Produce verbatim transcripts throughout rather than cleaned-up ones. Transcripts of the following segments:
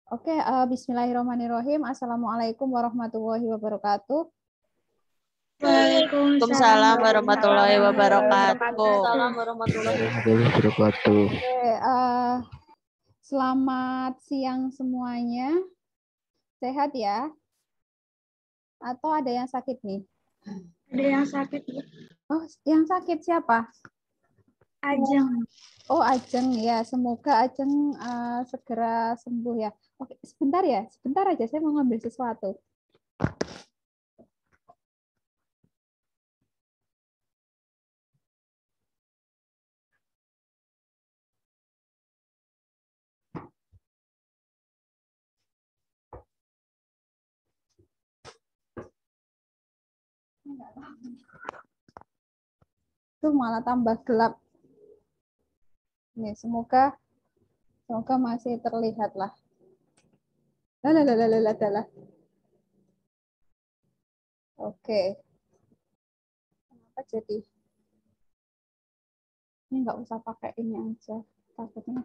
Oke, uh, Bismillahirrahmanirrahim. Assalamualaikum warahmatullahi wabarakatuh. Waalaikumsalam warahmatullahi wabarakatuh. Waalaikumsalam warahmatullahi wabarakatuh. Oke, uh, selamat siang semuanya. Sehat ya? Atau ada yang sakit nih? Ada yang sakit. Oh, yang sakit siapa? Ajeng. Oh, Ajeng ya. Semoga Ajeng uh, segera sembuh ya. Oke, sebentar ya. Sebentar aja, saya mau ngambil sesuatu. Tuh malah tambah gelap. Nih, semoga semoga masih terlihat lah. Lah, lah, lah, lah, lah, lah. Oke. Kenapa jadi? Ini nggak usah pakai ini aja. Takutnya.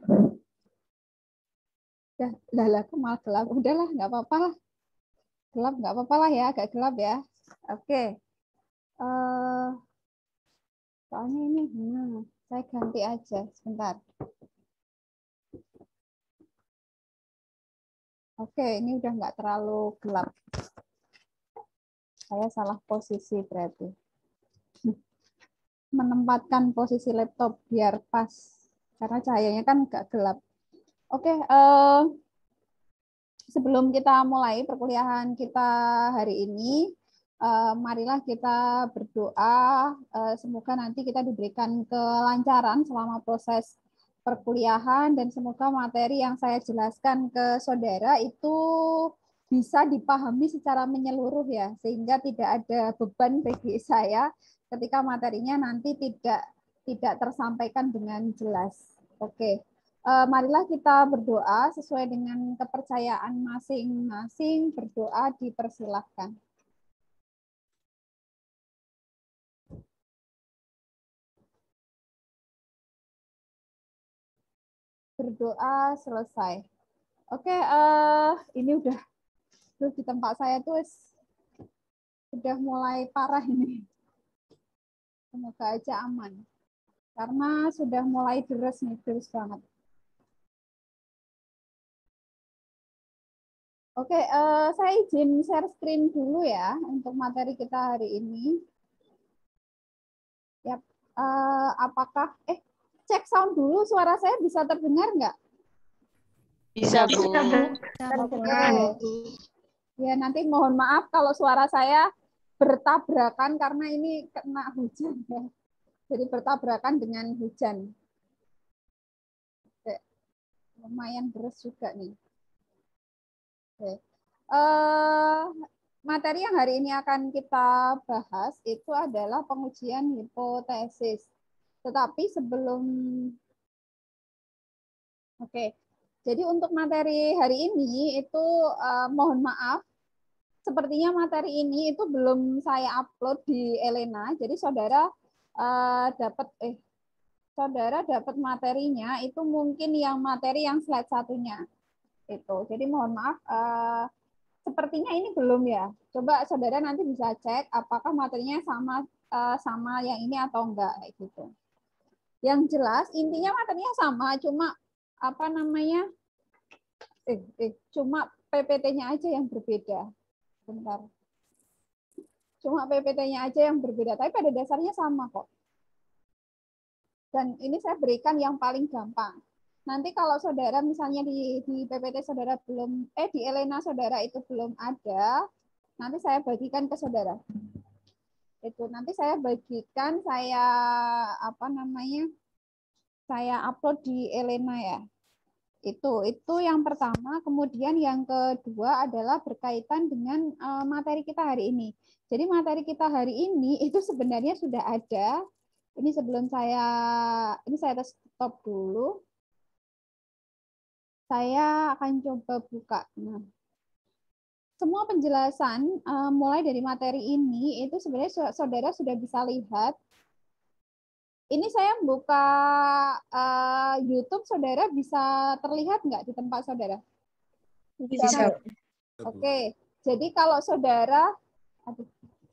Udah, lah, lah, kok malah gelap. Udahlah, nggak apa-apa lah. Gelap nggak apa-apa lah ya, agak gelap ya. Oke. Uh, soalnya ini, hmm, saya ganti aja. Sebentar. Oke, ini udah nggak terlalu gelap. Saya salah posisi berarti. Menempatkan posisi laptop biar pas. Karena cahayanya kan nggak gelap. Oke, uh, sebelum kita mulai perkuliahan kita hari ini, uh, marilah kita berdoa. Uh, semoga nanti kita diberikan kelancaran selama proses perkuliahan dan semoga materi yang saya jelaskan ke saudara itu bisa dipahami secara menyeluruh ya, sehingga tidak ada beban bagi saya ketika materinya nanti tidak tidak tersampaikan dengan jelas. Oke. Uh, marilah kita berdoa sesuai dengan kepercayaan masing-masing. Berdoa dipersilahkan. Berdoa selesai. Oke, uh, ini udah, udah di tempat saya tuh sudah mulai parah ini. Semoga aja aman. Karena sudah mulai deres nih, deres banget. Oke, uh, saya izin share screen dulu ya untuk materi kita hari ini. Ya, uh, apakah eh cek sound dulu, suara saya bisa terdengar nggak? Bisa, Bu. Oke. Ya, nanti mohon maaf kalau suara saya bertabrakan karena ini kena hujan ya. Jadi bertabrakan dengan hujan. Oke. Lumayan deras juga nih. Oke. Uh, materi yang hari ini akan kita bahas itu adalah pengujian hipotesis. Tetapi sebelum Oke. Jadi untuk materi hari ini itu uh, mohon maaf, sepertinya materi ini itu belum saya upload di Elena. Jadi saudara uh, dapat eh saudara dapat materinya itu mungkin yang materi yang slide satunya itu. Jadi mohon maaf, uh, sepertinya ini belum ya. Coba saudara nanti bisa cek apakah materinya sama uh, sama yang ini atau enggak gitu. Yang jelas intinya materinya sama, cuma apa namanya? Eh, eh, cuma P P T-nya aja yang berbeda. Bentar. Cuma P P T-nya aja yang berbeda, tapi pada dasarnya sama kok. Dan ini saya berikan yang paling gampang. Nanti kalau saudara misalnya di, di P P T saudara belum, eh di Elena saudara itu belum ada, nanti saya bagikan ke saudara. Itu nanti saya bagikan, saya apa namanya, saya upload di Elena ya. Itu itu yang pertama. Kemudian yang kedua adalah berkaitan dengan uh, materi kita hari ini. Jadi materi kita hari ini itu sebenarnya sudah ada. Ini sebelum saya ini saya stop dulu. Saya akan coba buka. Nah, semua penjelasan uh, mulai dari materi ini itu sebenarnya saudara sudah bisa lihat. Ini saya buka uh, YouTube, saudara bisa terlihat nggak di tempat saudara? Bisa, Bisa. Bu. Oke, jadi kalau saudara, aduh,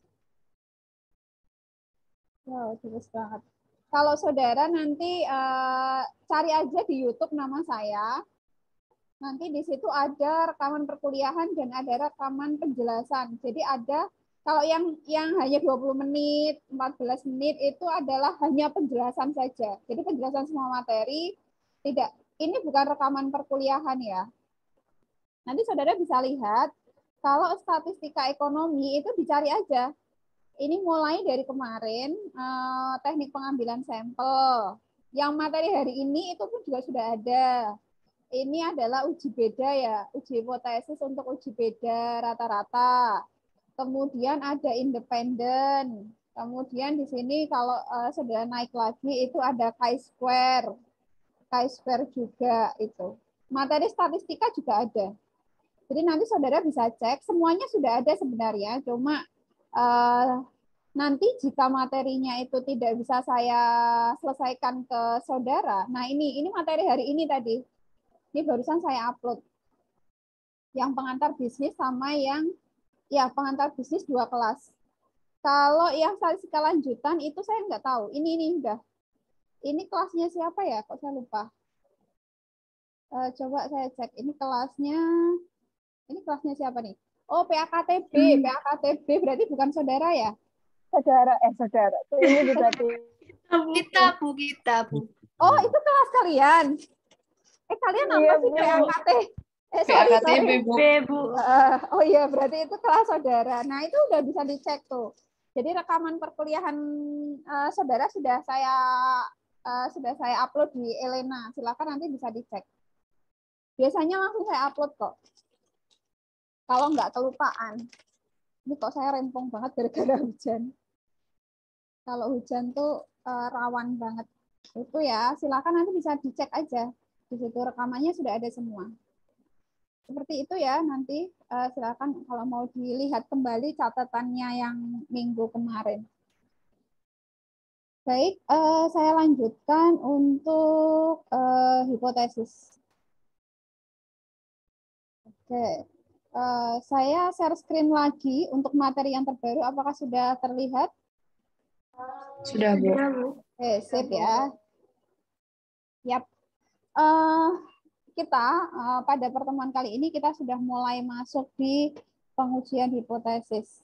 wow, terus banget. Kalau saudara nanti uh, cari aja di YouTube nama saya. Nanti di situ ada rekaman perkuliahan dan ada rekaman penjelasan. Jadi ada kalau yang yang hanya dua puluh menit, empat belas menit itu adalah hanya penjelasan saja. Jadi penjelasan semua materi, tidak ini bukan rekaman perkuliahan ya. Nanti saudara bisa lihat kalau statistika ekonomi itu dicari aja. Ini mulai dari kemarin eh, teknik pengambilan sampel. Yang materi hari ini itu pun juga sudah ada. Ini adalah uji beda ya, uji hipotesis untuk uji beda rata-rata. Kemudian ada independen. Kemudian di sini kalau uh, sudah naik lagi itu ada chi-square. Chi-square juga itu. Materi statistika juga ada. Jadi nanti saudara bisa cek, semuanya sudah ada sebenarnya, cuma uh, nanti jika materinya itu tidak bisa saya selesaikan ke saudara, nah ini ini materi hari ini tadi. Ini barusan saya upload. Yang pengantar bisnis sama yang ya pengantar bisnis dua kelas. Kalau yang statistika lanjutan itu saya nggak tahu. Ini ini udah. Ini kelasnya siapa ya? Kok saya lupa. Uh, coba saya cek. Ini kelasnya. Ini kelasnya siapa nih? Oh, P A K T B. Hmm. P A K T B berarti bukan saudara ya? Saudara, eh saudara. Ini berarti. Kita, Bu, kita, Bu. Oh, itu kelas kalian. Eh kalian apa iya, sih P A K T? Eh sorry, sorry. Bu. Bu. Uh, oh iya berarti itu kelas saudara. Nah itu udah bisa dicek tuh. Jadi rekaman perkuliahan uh, saudara sudah saya uh, sudah saya upload di Elena. Silakan nanti bisa dicek. Biasanya langsung saya upload kok. Kalau nggak kelupaan. Ini kok saya rempong banget gara-gara hujan. Kalau hujan tuh uh, rawan banget. Itu ya. Silakan nanti bisa dicek aja. Di situ rekamannya sudah ada semua. Seperti itu ya, nanti uh, silakan kalau mau dilihat kembali catatannya yang minggu kemarin. Baik, uh, saya lanjutkan untuk uh, hipotesis. Oke, uh, saya share screen lagi untuk materi yang terbaru. Apakah sudah terlihat? Sudah, Bu. Oke, sip ya. Yap. Uh, kita uh, pada pertemuan kali ini kita sudah mulai masuk di pengujian hipotesis.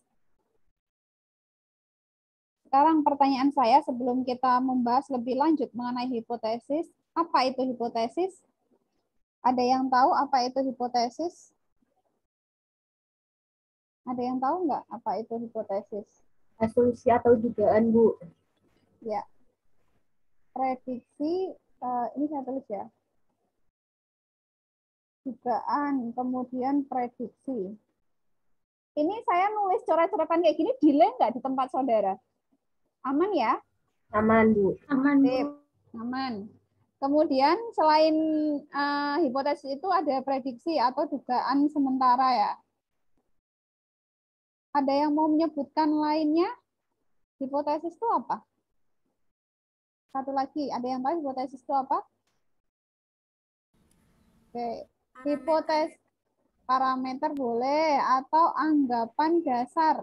Sekarang pertanyaan saya sebelum kita membahas lebih lanjut mengenai hipotesis, apa itu hipotesis? Ada yang tahu apa itu hipotesis? Ada yang tahu nggak apa itu hipotesis? Asumsi atau dugaan, Bu. Ya. Prediksi, uh, ini saya tulis ya. Dugaan, kemudian prediksi. Ini saya nulis coret-coretan kayak gini, delay nggak di tempat saudara? Aman ya? Aman, Bu. Aman, Bu. Aman. Kemudian selain uh, hipotesis itu ada prediksi atau dugaan sementara ya. Ada yang mau menyebutkan lainnya? Hipotesis itu apa? Satu lagi, ada yang tahu hipotesis itu apa? Oke. Hipotesis parameter boleh atau anggapan dasar.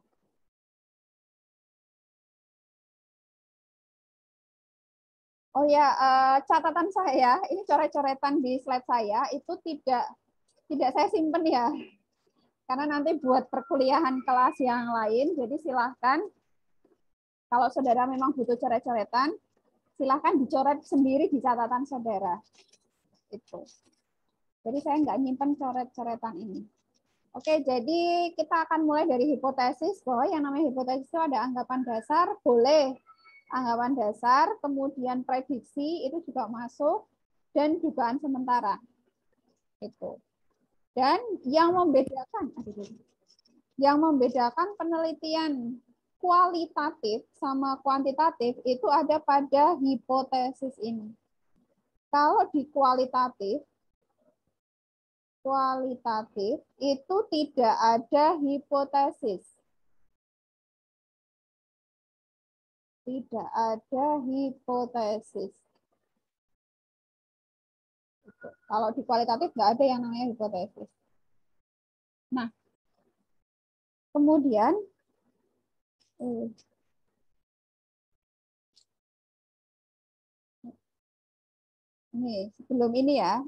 Oh ya, uh, catatan saya, ini coret-coretan di slide saya itu tidak tidak saya simpen ya, karena nanti buat perkuliahan kelas yang lain. Jadi silahkan, kalau saudara memang butuh coret-coretan, silahkan dicoret sendiri di catatan saudara. Itu. Jadi saya nggak nyimpen coret-coretan ini. Oke, jadi kita akan mulai dari hipotesis bahwa yang namanya hipotesis itu ada anggapan dasar, boleh. Anggapan dasar, kemudian prediksi itu juga masuk, dan dugaan sementara. Itu. Dan yang membedakan, yang membedakan penelitian kualitatif sama kuantitatif itu ada pada hipotesis ini. Kalau di kualitatif, kualitatif itu tidak ada hipotesis. Tidak ada hipotesis. Gitu. Kalau di kualitatif nggak ada yang namanya hipotesis. Nah, kemudian eh, ini sebelum ini ya,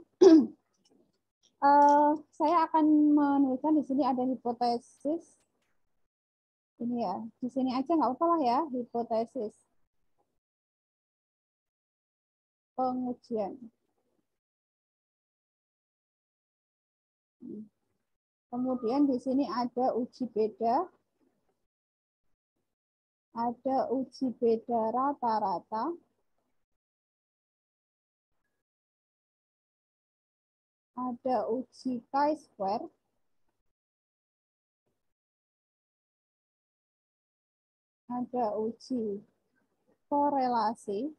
uh, saya akan menuliskan di sini ada hipotesis. Ini ya, di sini aja nggak apa lah ya, hipotesis pengujian. Kemudian di sini ada uji beda, ada uji beda rata-rata, ada uji chi-square, ada uji korelasi.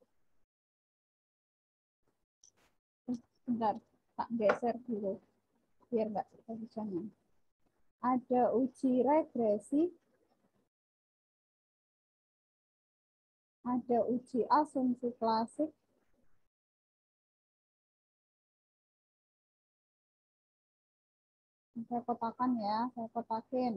Bentar, tak geser dulu biar nggak kehujanan. Ada uji regresi, ada uji asumsi klasik, saya kotakan ya, saya kotakin.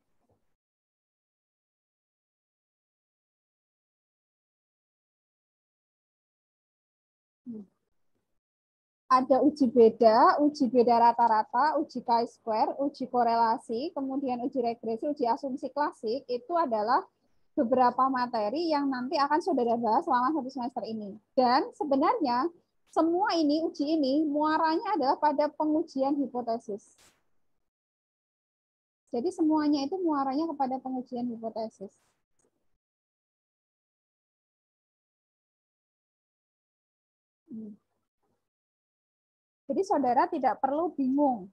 Ada uji beda, uji beda rata-rata, uji chi-square, uji korelasi, kemudian uji regresi, uji asumsi klasik, itu adalah beberapa materi yang nanti akan saudara bahas selama satu semester ini. Dan sebenarnya semua ini, uji ini, muaranya adalah pada pengujian hipotesis. Jadi semuanya itu muaranya kepada pengujian hipotesis. Hmm. Jadi saudara tidak perlu bingung.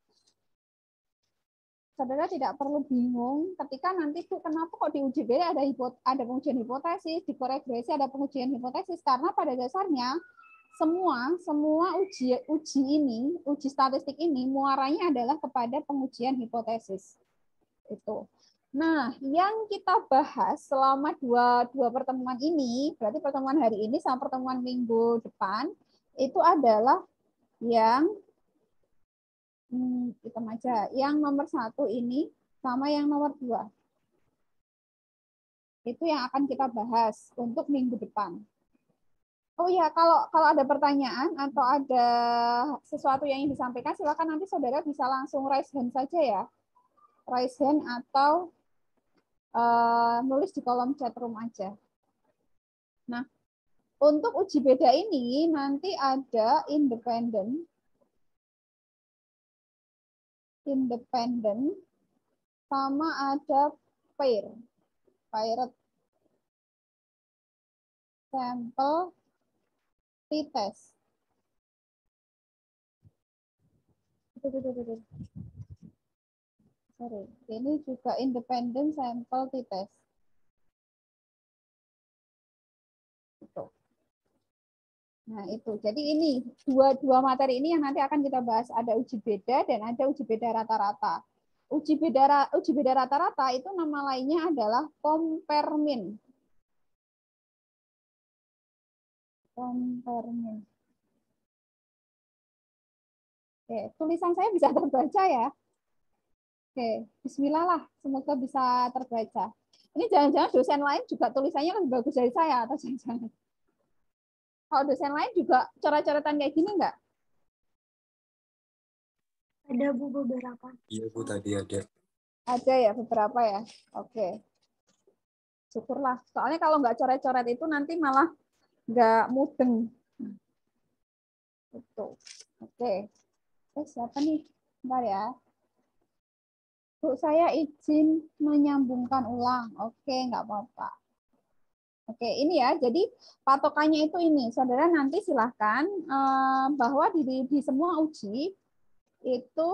Saudara tidak perlu bingung ketika nanti tuh kenapa kok di uji beda ada hipot ada pengujian hipotesis, di koregresi ada pengujian hipotesis, karena pada dasarnya semua semua uji uji ini, uji statistik ini muaranya adalah kepada pengujian hipotesis. Itu. Nah, yang kita bahas selama dua, dua pertemuan ini, berarti pertemuan hari ini sama pertemuan minggu depan, itu adalah yang hmm, hitam aja, yang nomor satu ini sama yang nomor dua. Itu yang akan kita bahas untuk minggu depan. Oh ya, kalau kalau ada pertanyaan atau ada sesuatu yang ingin disampaikan, silakan nanti saudara bisa langsung raise hand saja ya. Raise hand atau uh, nulis di kolom chat room aja. Nah, untuk uji beda ini nanti ada independen, independen, sama ada pair, paired sampel t-test. Sorry, ini juga independen sampel t-test. Itu. Nah, itu. Jadi ini dua-dua materi ini yang nanti akan kita bahas. Ada uji beda dan ada uji beda rata-rata. Uji beda uji beda rata-rata itu nama lainnya adalah compare mean. Compare mean. Oke, tulisan saya bisa terbaca ya. Oke, bismillah lah, semoga bisa terbaca. Ini jangan-jangan dosen lain juga tulisannya lebih bagus dari saya atau jangan-jangan. Kalau dosen lain juga coret-coretan kayak gini enggak? Ada Bu beberapa. Iya Bu, tadi ada. Ada ya beberapa ya. Oke. Syukurlah. Soalnya kalau nggak coret-coret itu nanti malah nggak mudeng. Itu. Oke. Eh, siapa nih? Bentar ya. Bu, saya izin menyambungkan ulang. Oke, nggak apa-apa. Oke, ini ya. Jadi patokannya itu ini. Saudara nanti silahkan eh, bahwa di, di semua uji itu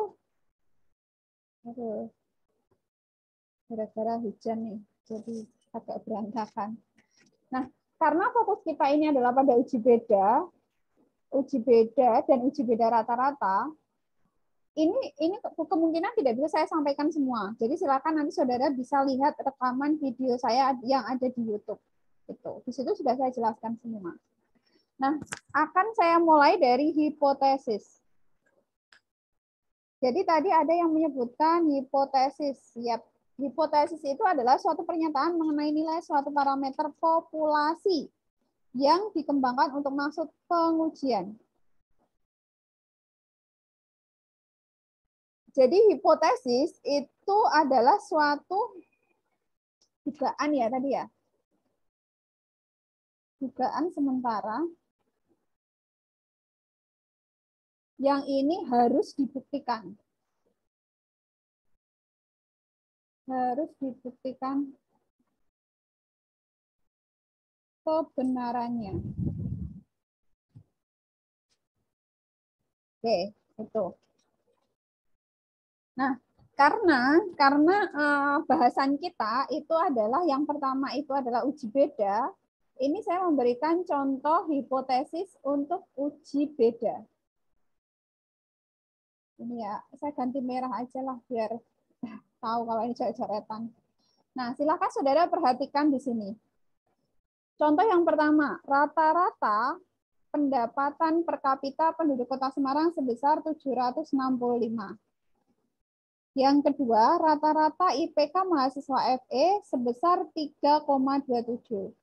aduh, gara-gara hujan nih, jadi agak berantakan. Nah, karena fokus kita ini adalah pada uji beda, uji beda dan uji beda rata-rata, ini ini kemungkinan tidak bisa saya sampaikan semua. Jadi silakan nanti saudara bisa lihat rekaman video saya yang ada di YouTube. Itu. Di situ sudah saya jelaskan semua. Nah, akan saya mulai dari hipotesis. Jadi tadi ada yang menyebutkan hipotesis. Yap, hipotesis itu adalah suatu pernyataan mengenai nilai suatu parameter populasi yang dikembangkan untuk maksud pengujian. Jadi hipotesis itu adalah suatu dugaan ya tadi ya. Dugaan sementara yang ini harus dibuktikan. Harus dibuktikan kebenarannya. Oke, itu. Nah, karena karena uh, bahasan kita itu adalah yang pertama itu adalah uji beda. Ini saya memberikan contoh hipotesis untuk uji beda. Ini ya, saya ganti merah aja lah biar tahu kalau ini coret-coretan. Nah, silakan saudara perhatikan di sini. Contoh yang pertama, rata-rata pendapatan per kapita penduduk Kota Semarang sebesar tujuh ratus enam puluh lima. Yang kedua, rata-rata I P K mahasiswa F E sebesar tiga koma dua tujuh.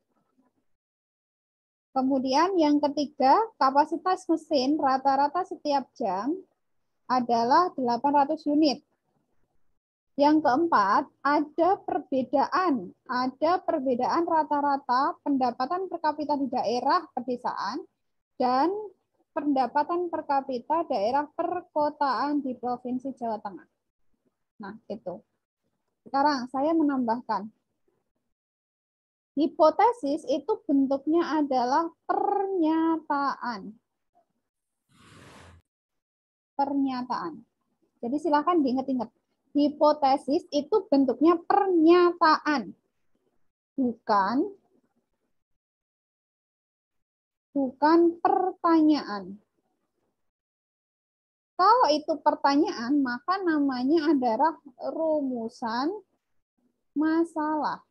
Kemudian yang ketiga, kapasitas mesin rata-rata setiap jam adalah delapan ratus unit. Yang keempat, ada perbedaan, ada perbedaan rata-rata pendapatan per kapita di daerah pedesaan dan pendapatan per kapita daerah perkotaan di Provinsi Jawa Tengah. Nah, itu. Sekarang saya menambahkan. Hipotesis itu bentuknya adalah pernyataan. Pernyataan. Jadi silakan diingat-ingat. Hipotesis itu bentuknya pernyataan. Bukan bukan pertanyaan. Kalau itu pertanyaan, maka namanya adalah rumusan masalah.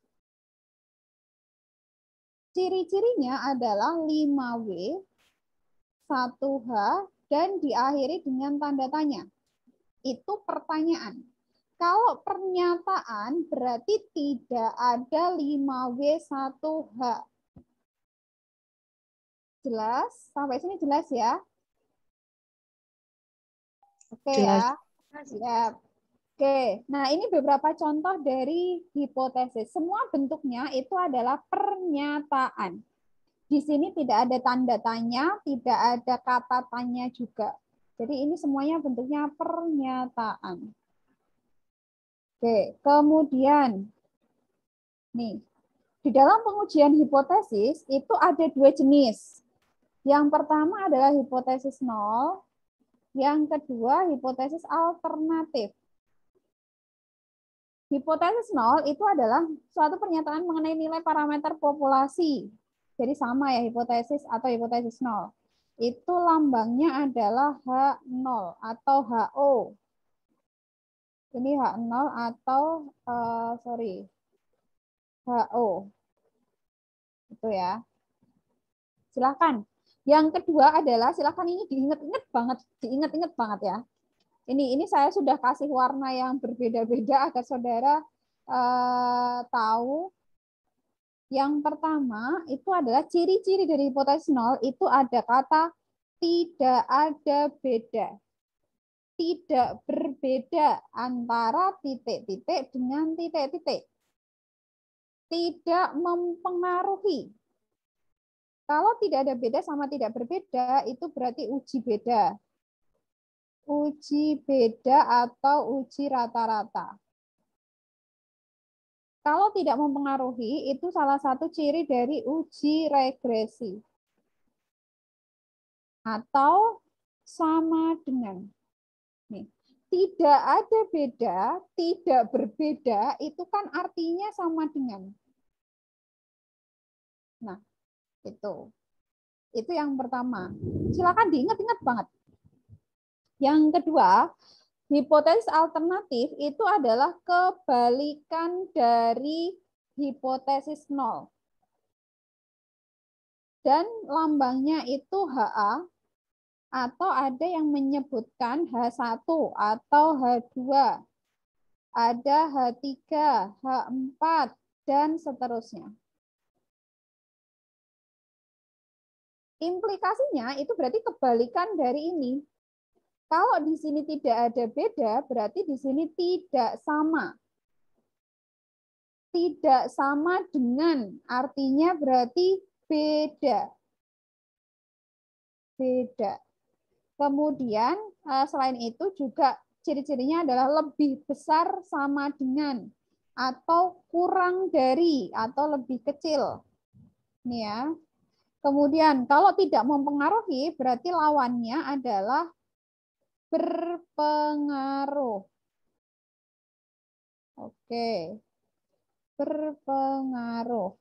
Ciri-cirinya adalah lima W, satu H, dan diakhiri dengan tanda tanya. Itu pertanyaan. Kalau pernyataan berarti tidak ada lima W, satu H. Jelas? Sampai sini jelas ya? Oke ya. Siap. Oke, nah ini beberapa contoh dari hipotesis. Semua bentuknya itu adalah pernyataan. Di sini tidak ada tanda tanya, tidak ada kata tanya juga. Jadi ini semuanya bentuknya pernyataan. Oke, kemudian nih di dalam pengujian hipotesis itu ada dua jenis. Yang pertama adalah hipotesis nol, yang kedua hipotesis alternatif. Hipotesis nol itu adalah suatu pernyataan mengenai nilai parameter populasi. Jadi sama ya hipotesis atau hipotesis nol. Itu lambangnya adalah H nol atau H O. Ini H nol atau uh, sorry H O. Itu ya. Silakan. Yang kedua adalah silakan ini diingat-ingat banget, diingat-ingat banget ya. Ini ini saya sudah kasih warna yang berbeda-beda agar saudara uh, tahu. Yang pertama itu adalah ciri-ciri dari hipotesis nol itu ada kata tidak ada beda. Tidak berbeda antara titik-titik dengan titik-titik. Tidak mempengaruhi. Kalau tidak ada beda sama tidak berbeda itu berarti uji beda. Uji beda atau uji rata-rata. Kalau tidak mempengaruhi, itu salah satu ciri dari uji regresi. Atau sama dengan. Nih, tidak ada beda, tidak berbeda, itu kan artinya sama dengan. Nah, itu. Itu yang pertama. Silakan diingat-ingat banget. Yang kedua, hipotesis alternatif itu adalah kebalikan dari hipotesis nol. dan lambangnya itu Ha, atau ada yang menyebutkan H satu atau H dua, ada H tiga, H empat, dan seterusnya. Implikasinya itu berarti kebalikan dari ini. Kalau di sini tidak ada beda, berarti di sini tidak sama. Tidak sama dengan, artinya berarti beda. Beda. Kemudian selain itu juga ciri-cirinya adalah lebih besar sama dengan, atau kurang dari, atau lebih kecil. Ini ya. Kemudian kalau tidak mempengaruhi, berarti lawannya adalah berpengaruh. Oke. Berpengaruh.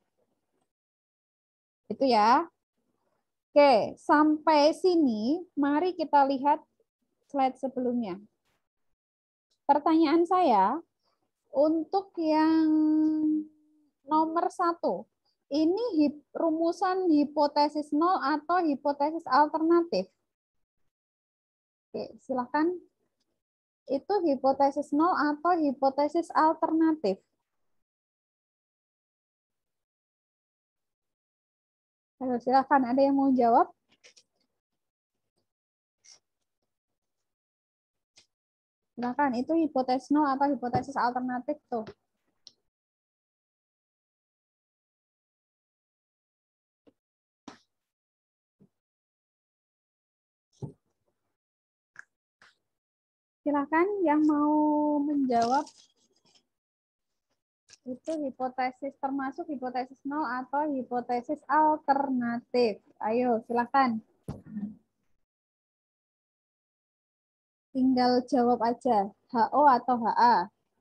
Itu ya. Oke, sampai sini mari kita lihat slide sebelumnya. Pertanyaan saya, untuk yang nomor satu, ini rumusan hipotesis nol atau hipotesis alternatif? Oke, silakan. Itu hipotesis nol atau hipotesis alternatif? Ayo, silakan, ada yang mau jawab? Silakan, itu hipotesis nol atau hipotesis alternatif tuh? Silakan yang mau menjawab. Itu hipotesis termasuk hipotesis nol atau hipotesis alternatif. Ayo, silakan. Tinggal jawab aja, H O atau H A.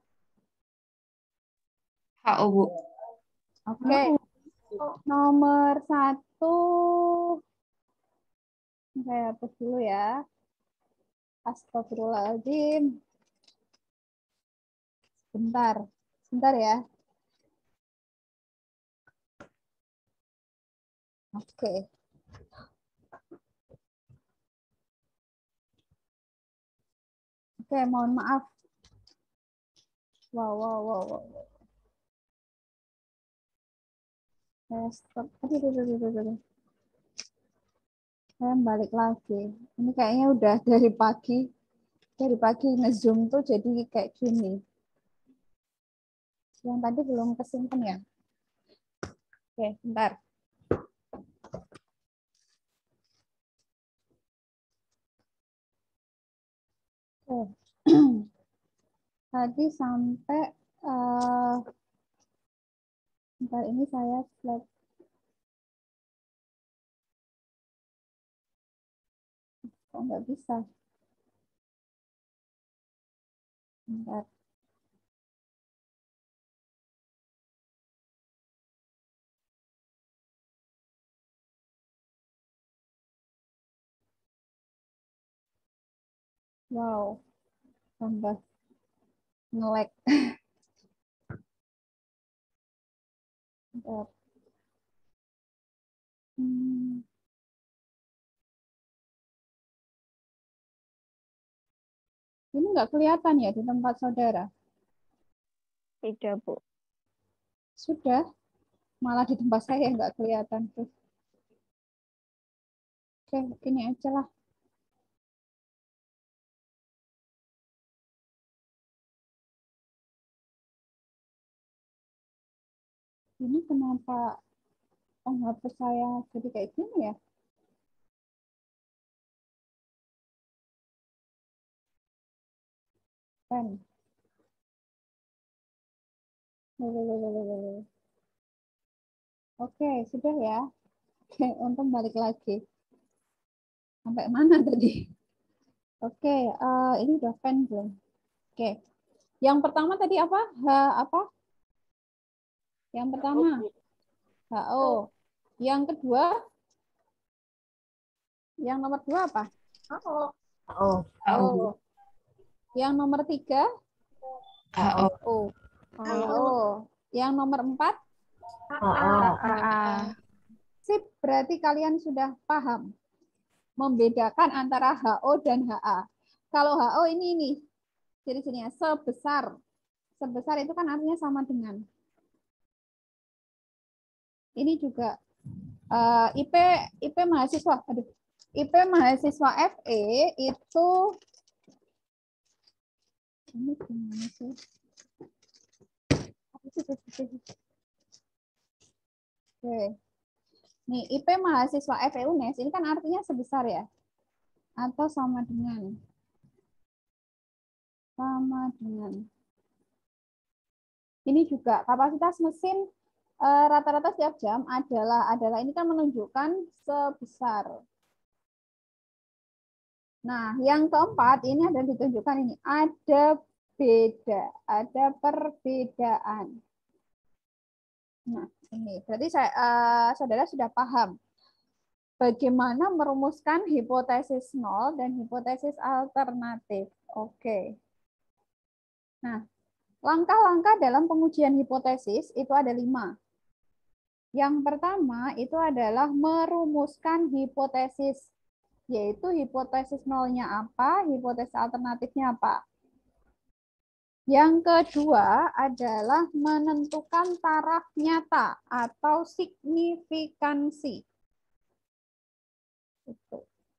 H O, Bu. Oke. Nomor satu. Saya hapus dulu ya. Astagfirullahaladzim. Bentar. Bentar ya. Oke. Oke, mohon maaf. Wow, wow, wow, wow. Saya stop. Aduh, aduh, aduh, aduh, aduh. Saya balik lagi. Ini kayaknya udah dari pagi. Dari pagi nge-zoom tuh jadi kayak gini. Yang tadi belum kesimpan ya? Oke, bentar. Oke. Tadi sampai uh, bentar, ini saya slide. Kok nggak bisa? Bentar. Wow, tambah nge-lag. Hmm. Ini nggak kelihatan ya di tempat saudara? Tidak, Bu. Sudah, malah di tempat saya nggak kelihatan tuh. Oke, ini aja lah. Ini kenapa oh, H P saya jadi kayak gini ya? Kan. Oke, sudah ya. Oke, untung balik lagi. Sampai mana tadi? Oke, uh, ini udah pen belum? Oke. Yang pertama tadi apa? H apa? Yang pertama H O. Yang kedua? Yang nomor dua apa? H O. H O. H O. Yang nomor tiga? H O. O. H O. Yang nomor empat? H A. H A. Sip, berarti kalian sudah paham membedakan antara H O dan H A. Kalau H O ini ini, jadi sini ya, sebesar. Sebesar itu kan artinya sama dengan. Ini juga uh, I P I P mahasiswa, aduh, I P mahasiswa F E itu ini gimana sih? Oke. Nih, I P mahasiswa F E U N E S ini kan artinya sebesar ya? Atau sama dengan? Sama dengan. Ini juga kapasitas mesin rata-rata setiap jam adalah adalah ini kan menunjukkan sebesar. Nah, yang keempat ini ada ditunjukkan ini ada beda, ada perbedaan. Nah, ini berarti saya uh, saudara sudah paham bagaimana merumuskan hipotesis nol dan hipotesis alternatif. Oke. Nah, langkah-langkah dalam pengujian hipotesis itu ada lima. Yang pertama itu adalah merumuskan hipotesis, yaitu hipotesis nolnya apa, hipotesis alternatifnya apa. Yang kedua adalah menentukan taraf nyata atau signifikansi. Oke.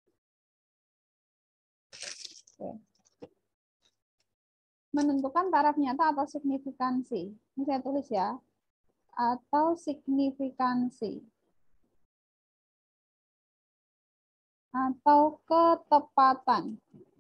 Menentukan taraf nyata atau signifikansi. Ini saya tulis ya. Atau signifikansi. Atau ketepatan.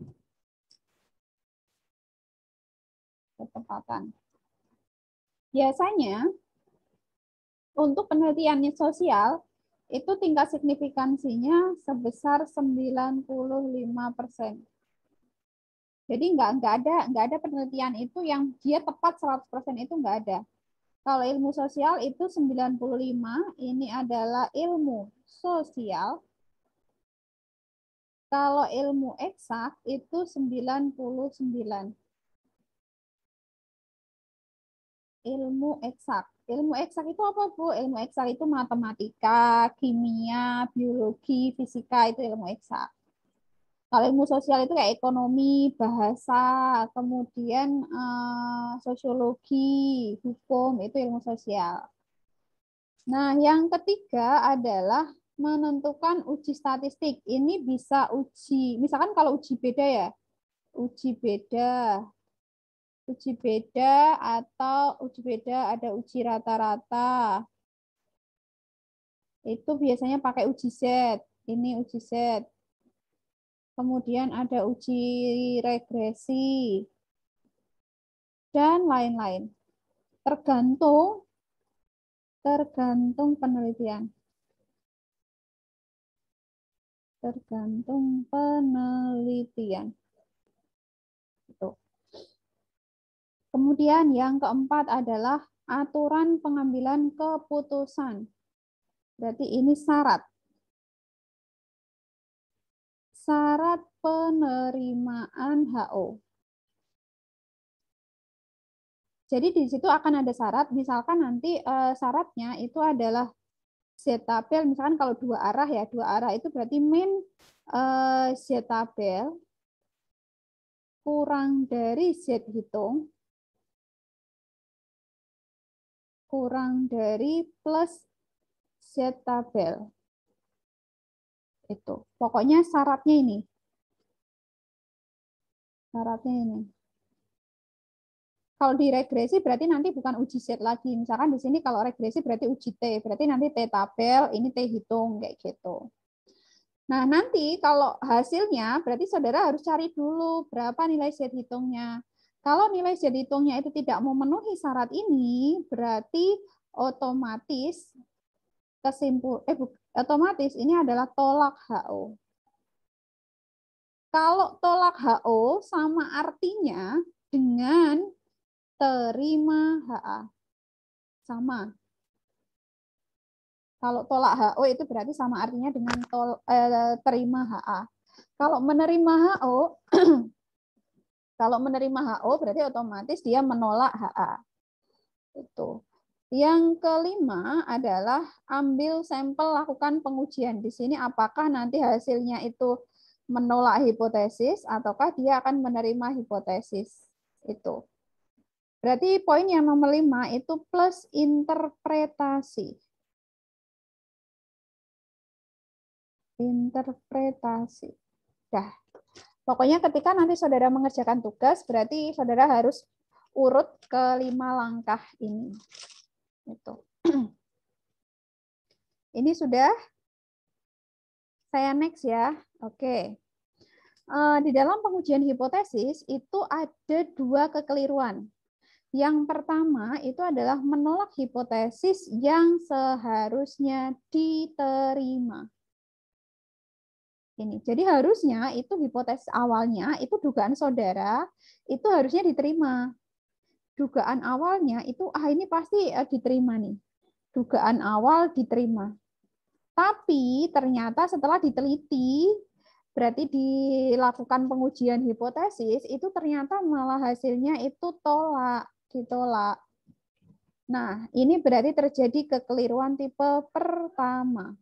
Ketepatan. Biasanya untuk penelitiannya sosial itu tingkat signifikansinya sebesar sembilan puluh lima persen. Jadi nggak nggak ada nggak ada penelitian itu yang dia tepat seratus persen itu nggak ada. Kalau ilmu sosial itu sembilan puluh lima, ini adalah ilmu sosial. Kalau ilmu eksak itu sembilan puluh sembilan. Ilmu eksak. Ilmu eksak itu apa, Bu? Ilmu eksak itu matematika, kimia, biologi, fisika, itu ilmu eksak. Kalau ilmu sosial itu kayak ekonomi, bahasa, kemudian eh, sosiologi, hukum, itu ilmu sosial. Nah, yang ketiga adalah menentukan uji statistik. Ini bisa uji, misalkan kalau uji beda ya, uji beda, uji beda atau uji beda ada uji rata-rata. Itu biasanya pakai uji Z. Ini uji Z. Kemudian ada uji regresi, dan lain-lain. Tergantung, tergantung penelitian. Tergantung penelitian. Itu. Kemudian yang keempat adalah aturan pengambilan keputusan. Berarti ini syarat. Syarat penerimaan H O. Jadi di situ akan ada syarat, misalkan nanti eh, syaratnya itu adalah Z-tabel, misalkan kalau dua arah ya, dua arah itu berarti min eh, Z-tabel kurang dari Z hitung, kurang dari plus Z-tabel. Itu. Pokoknya syaratnya ini. Syaratnya ini. Kalau di regresi berarti nanti bukan uji Z lagi. Misalkan di sini kalau regresi berarti uji T. Berarti nanti T-tabel, ini T hitung, kayak gitu. Nah, nanti kalau hasilnya berarti saudara harus cari dulu berapa nilai Z hitungnya. Kalau nilai Z hitungnya itu tidak memenuhi syarat ini, berarti otomatis kesimpul eh otomatis ini adalah tolak H O. Kalau tolak H O sama artinya dengan terima H A. Sama. Kalau tolak H O itu berarti sama artinya dengan tol, eh, terima H A. Kalau menerima H O, kalau menerima H O berarti otomatis dia menolak H A. Itu. Yang kelima adalah ambil sampel, lakukan pengujian. Di sini apakah nanti hasilnya itu menolak hipotesis ataukah dia akan menerima hipotesis. Itu. Berarti poin yang nomor lima itu plus interpretasi. Interpretasi. Dah. Pokoknya ketika nanti saudara mengerjakan tugas, berarti saudara harus urut kelima langkah ini. Itu. Ini sudah saya next ya. Oke. Di dalam pengujian hipotesis itu ada dua kekeliruan. Yang pertama itu adalah menolak hipotesis yang seharusnya diterima. Ini. Jadi harusnya itu hipotesis awalnya itu dugaan saudara itu harusnya diterima. Dugaan awalnya itu ah ini pasti uh, diterima nih. Dugaan awal diterima. Tapi ternyata setelah diteliti, berarti dilakukan pengujian hipotesis, itu ternyata malah hasilnya itu tolak, ditolak. Nah, ini berarti terjadi kekeliruan tipe pertama.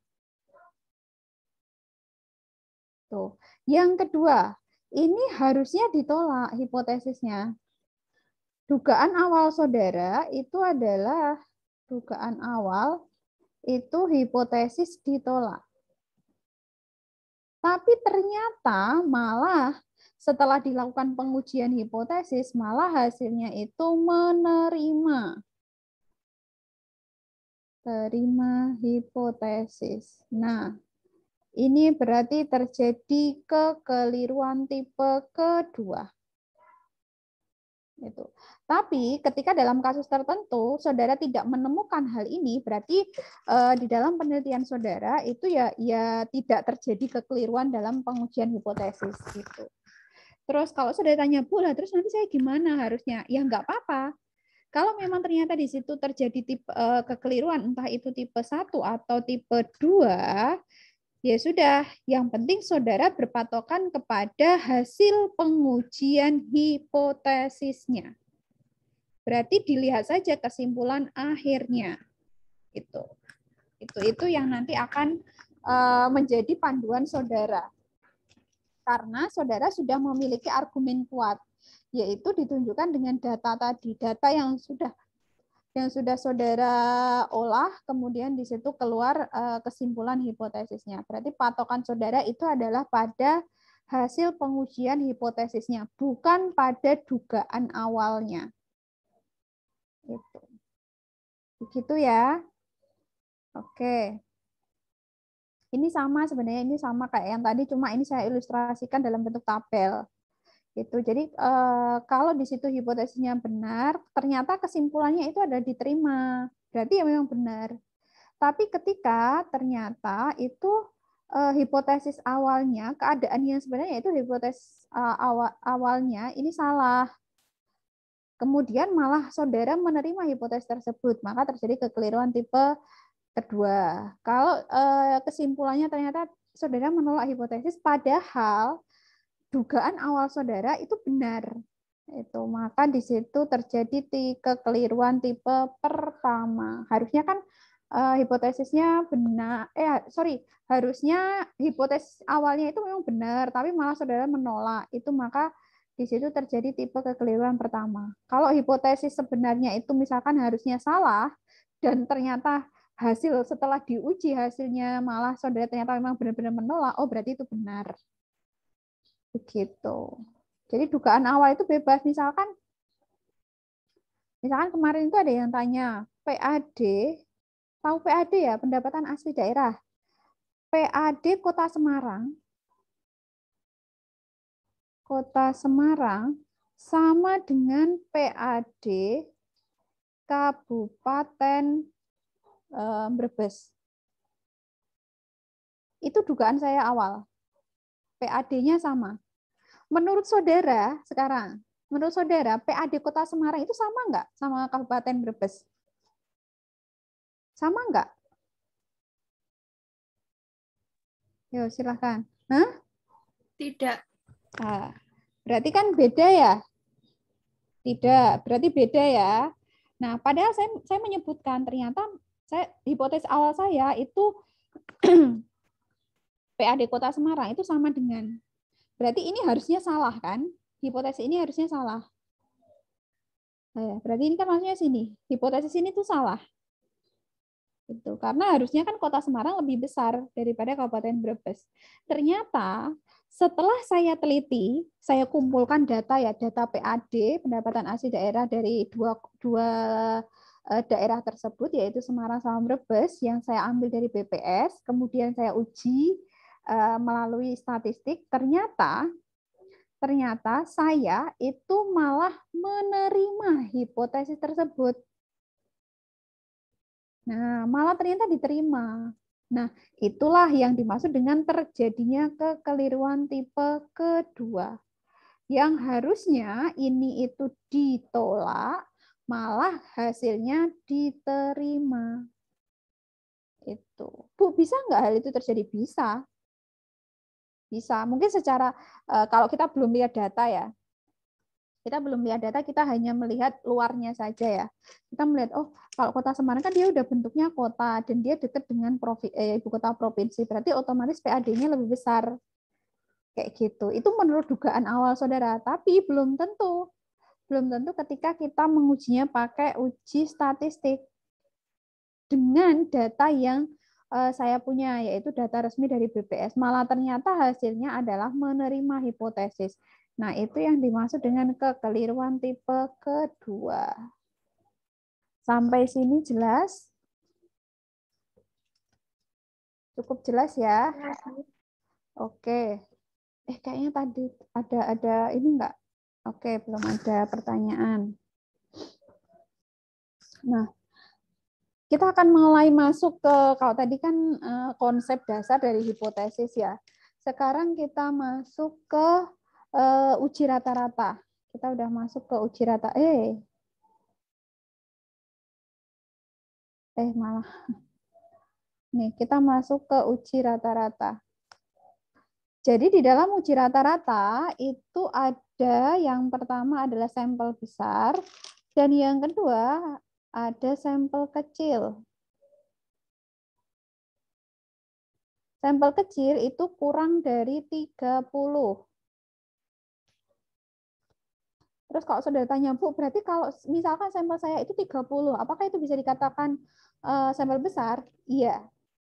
Tuh. Yang kedua, ini harusnya ditolak hipotesisnya. Dugaan awal saudara itu adalah dugaan awal itu hipotesis ditolak. Tapi ternyata malah setelah dilakukan pengujian hipotesis, malah hasilnya itu menerima. Terima hipotesis. Nah, ini berarti terjadi kekeliruan tipe kedua. Itu. Tapi ketika dalam kasus tertentu saudara tidak menemukan hal ini, berarti eh, di dalam penelitian saudara itu ya ya tidak terjadi kekeliruan dalam pengujian hipotesis gitu. Terus kalau saudara tanya, Bu, lah terus nanti saya gimana harusnya? Ya nggak apa-apa. Kalau memang ternyata di situ terjadi tipe eh, kekeliruan, entah itu tipe satu atau tipe dua, ya sudah, yang penting saudara berpatokan kepada hasil pengujian hipotesisnya. Berarti dilihat saja kesimpulan akhirnya. Itu. Itu itu yang nanti akan uh, menjadi panduan saudara. Karena saudara sudah memiliki argumen kuat, yaitu ditunjukkan dengan data tadi, data yang sudah yang sudah saudara olah, kemudian di situ keluar uh, kesimpulan hipotesisnya. Berarti patokan saudara itu adalah pada hasil pengujian hipotesisnya, bukan pada dugaan awalnya. Itu. Begitu ya. Oke. Ini sama sebenarnya, ini sama kayak yang tadi, cuma ini saya ilustrasikan dalam bentuk tabel. Gitu. Jadi eh, kalau di situ hipotesisnya benar, ternyata kesimpulannya itu ada diterima. Berarti ya memang benar. Tapi ketika ternyata itu eh, hipotesis awalnya, keadaan yang sebenarnya itu hipotesis eh, awal, awalnya ini salah. Kemudian malah saudara menerima hipotesis tersebut, maka terjadi kekeliruan tipe kedua. Kalau eh, kesimpulannya ternyata saudara menolak hipotesis, padahal dugaan awal saudara itu benar. Itu maka di situ terjadi kekeliruan tipe pertama. Harusnya kan uh, hipotesisnya benar, eh sorry, harusnya hipotesis awalnya itu memang benar, tapi malah saudara menolak. Itu maka di situ terjadi tipe kekeliruan pertama. Kalau hipotesis sebenarnya itu misalkan harusnya salah dan ternyata hasil setelah diuji hasilnya malah saudara ternyata memang benar-benar menolak, oh berarti itu benar. Begitu. Jadi dugaan awal itu bebas. Misalkan, misalkan kemarin itu ada yang tanya, P A D, tahu P A D ya, pendapatan asli daerah. P A D Kota Semarang, Kota Semarang sama dengan P A D Kabupaten eh, Brebes. Itu dugaan saya awal. P A D-nya sama. Menurut saudara sekarang, menurut saudara P A D Kota Semarang itu sama nggak sama Kabupaten Brebes? Sama nggak? Yo silahkan. Hah? Tidak. Nah, berarti kan beda ya? Tidak, berarti beda ya. Nah, padahal saya saya menyebutkan ternyata saya hipotesis awal saya itu P A D Kota Semarang itu sama dengan. Berarti ini harusnya salah kan? Hipotesis ini harusnya salah. Nah, berarti ini kan maksudnya sini. Hipotesis ini tuh salah. Itu karena harusnya kan Kota Semarang lebih besar daripada Kabupaten Brebes. Ternyata setelah saya teliti, saya kumpulkan data ya, data P A D, pendapatan asli daerah dari dua, dua daerah tersebut, yaitu Semarang sama Brebes, yang saya ambil dari B P S, kemudian saya uji uh, melalui statistik, ternyata ternyata saya itu malah menerima hipotesis tersebut. Nah, malah ternyata diterima. Nah, itulah yang dimaksud dengan terjadinya kekeliruan tipe kedua. Yang harusnya ini itu ditolak, malah hasilnya diterima. Itu. Bu, bisa nggak hal itu terjadi? Bisa. Bisa. Mungkin secara, kalau kita belum lihat data ya, kita belum lihat data, kita hanya melihat luarnya saja ya. Kita melihat, oh kalau Kota Semarang kan dia udah bentuknya kota dan dia dekat dengan provi, eh, ibu kota provinsi, berarti otomatis P A D-nya lebih besar. Kayak gitu. Itu menurut dugaan awal saudara, tapi belum tentu. Belum tentu ketika kita mengujinya pakai uji statistik dengan data yang uh, saya punya, yaitu data resmi dari B P S. Malah ternyata hasilnya adalah menerima hipotesis. Nah, itu yang dimaksud dengan kekeliruan tipe kedua. Sampai sini jelas? Cukup jelas ya? Oke. Eh, kayaknya tadi ada ada ini enggak? Oke, belum ada pertanyaan. Nah, kita akan mulai masuk ke, kalau tadi kan konsep dasar dari hipotesis ya. Sekarang kita masuk ke uh, uji rata-rata. Kita udah masuk ke uji rata. Eh, eh malah. Nih, kita masuk ke uji rata-rata. Jadi di dalam uji rata-rata itu ada yang pertama adalah sampel besar dan yang kedua ada sampel kecil. Sampel kecil itu kurang dari tiga puluh. Terus kalau saudara tanya, Bu, berarti kalau misalkan sampel saya itu tiga puluh, apakah itu bisa dikatakan uh, sampel besar? Iya.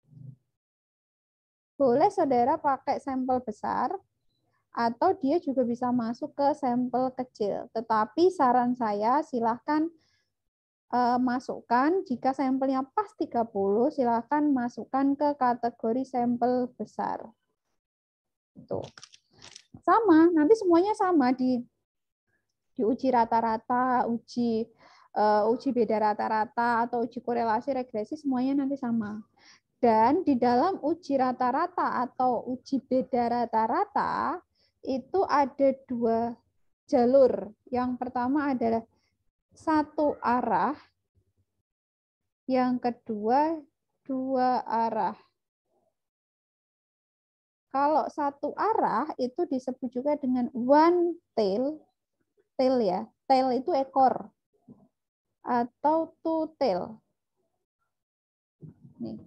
Boleh saudara pakai sampel besar, atau dia juga bisa masuk ke sampel kecil. Tetapi saran saya silahkan uh, masukkan, jika sampelnya pas tiga puluh, silahkan masukkan ke kategori sampel besar. Tuh. Sama, nanti semuanya sama di di uji rata-rata, uji uh, uji beda rata-rata, atau uji korelasi regresi, semuanya nanti sama. Dan di dalam uji rata-rata atau uji beda rata-rata, itu ada dua jalur. Yang pertama adalah satu arah, yang kedua dua arah. Kalau satu arah itu disebut juga dengan one tail, tail ya, tail itu ekor, atau two tail. Nih.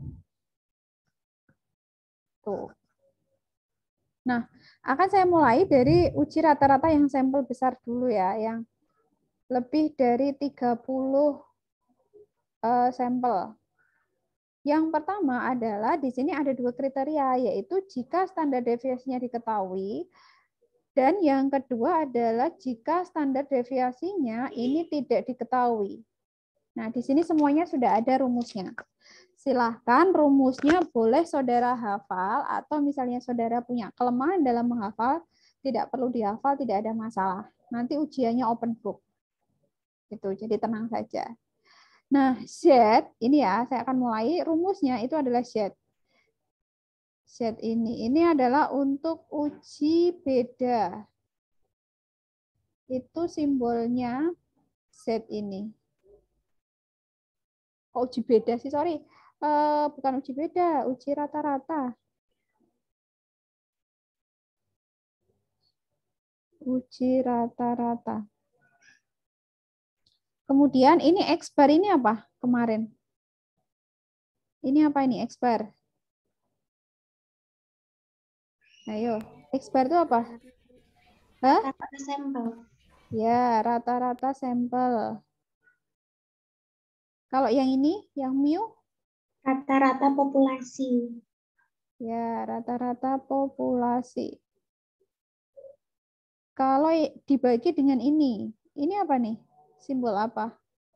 Tuh. Nah, akan saya mulai dari uji rata-rata yang sampel besar dulu ya, yang lebih dari tiga puluh uh, sampel. Yang pertama adalah di sini ada dua kriteria, yaitu jika standar deviasinya diketahui, dan yang kedua adalah jika standar deviasinya ini tidak diketahui. Nah, di sini semuanya sudah ada rumusnya. Silahkan rumusnya boleh saudara hafal, atau misalnya saudara punya kelemahan dalam menghafal, tidak perlu dihafal, tidak ada masalah. Nanti ujiannya open book. Gitu, jadi tenang saja. Nah, Z, ini ya, saya akan mulai. Rumusnya itu adalah Z. Z ini. Ini adalah untuk uji beda. Itu simbolnya Z ini. Oh, uji beda sih, sorry. Uh, bukan uji beda, uji rata-rata. Uji rata-rata. Kemudian ini X bar ini apa kemarin? Ini apa ini X bar? Ayo, X bar itu apa? Hah? Rata sampel. Ya, rata-rata sampel. Kalau yang ini, yang mu? Rata-rata populasi. Ya, rata-rata populasi. Kalau dibagi dengan ini, ini apa nih? Simbol apa?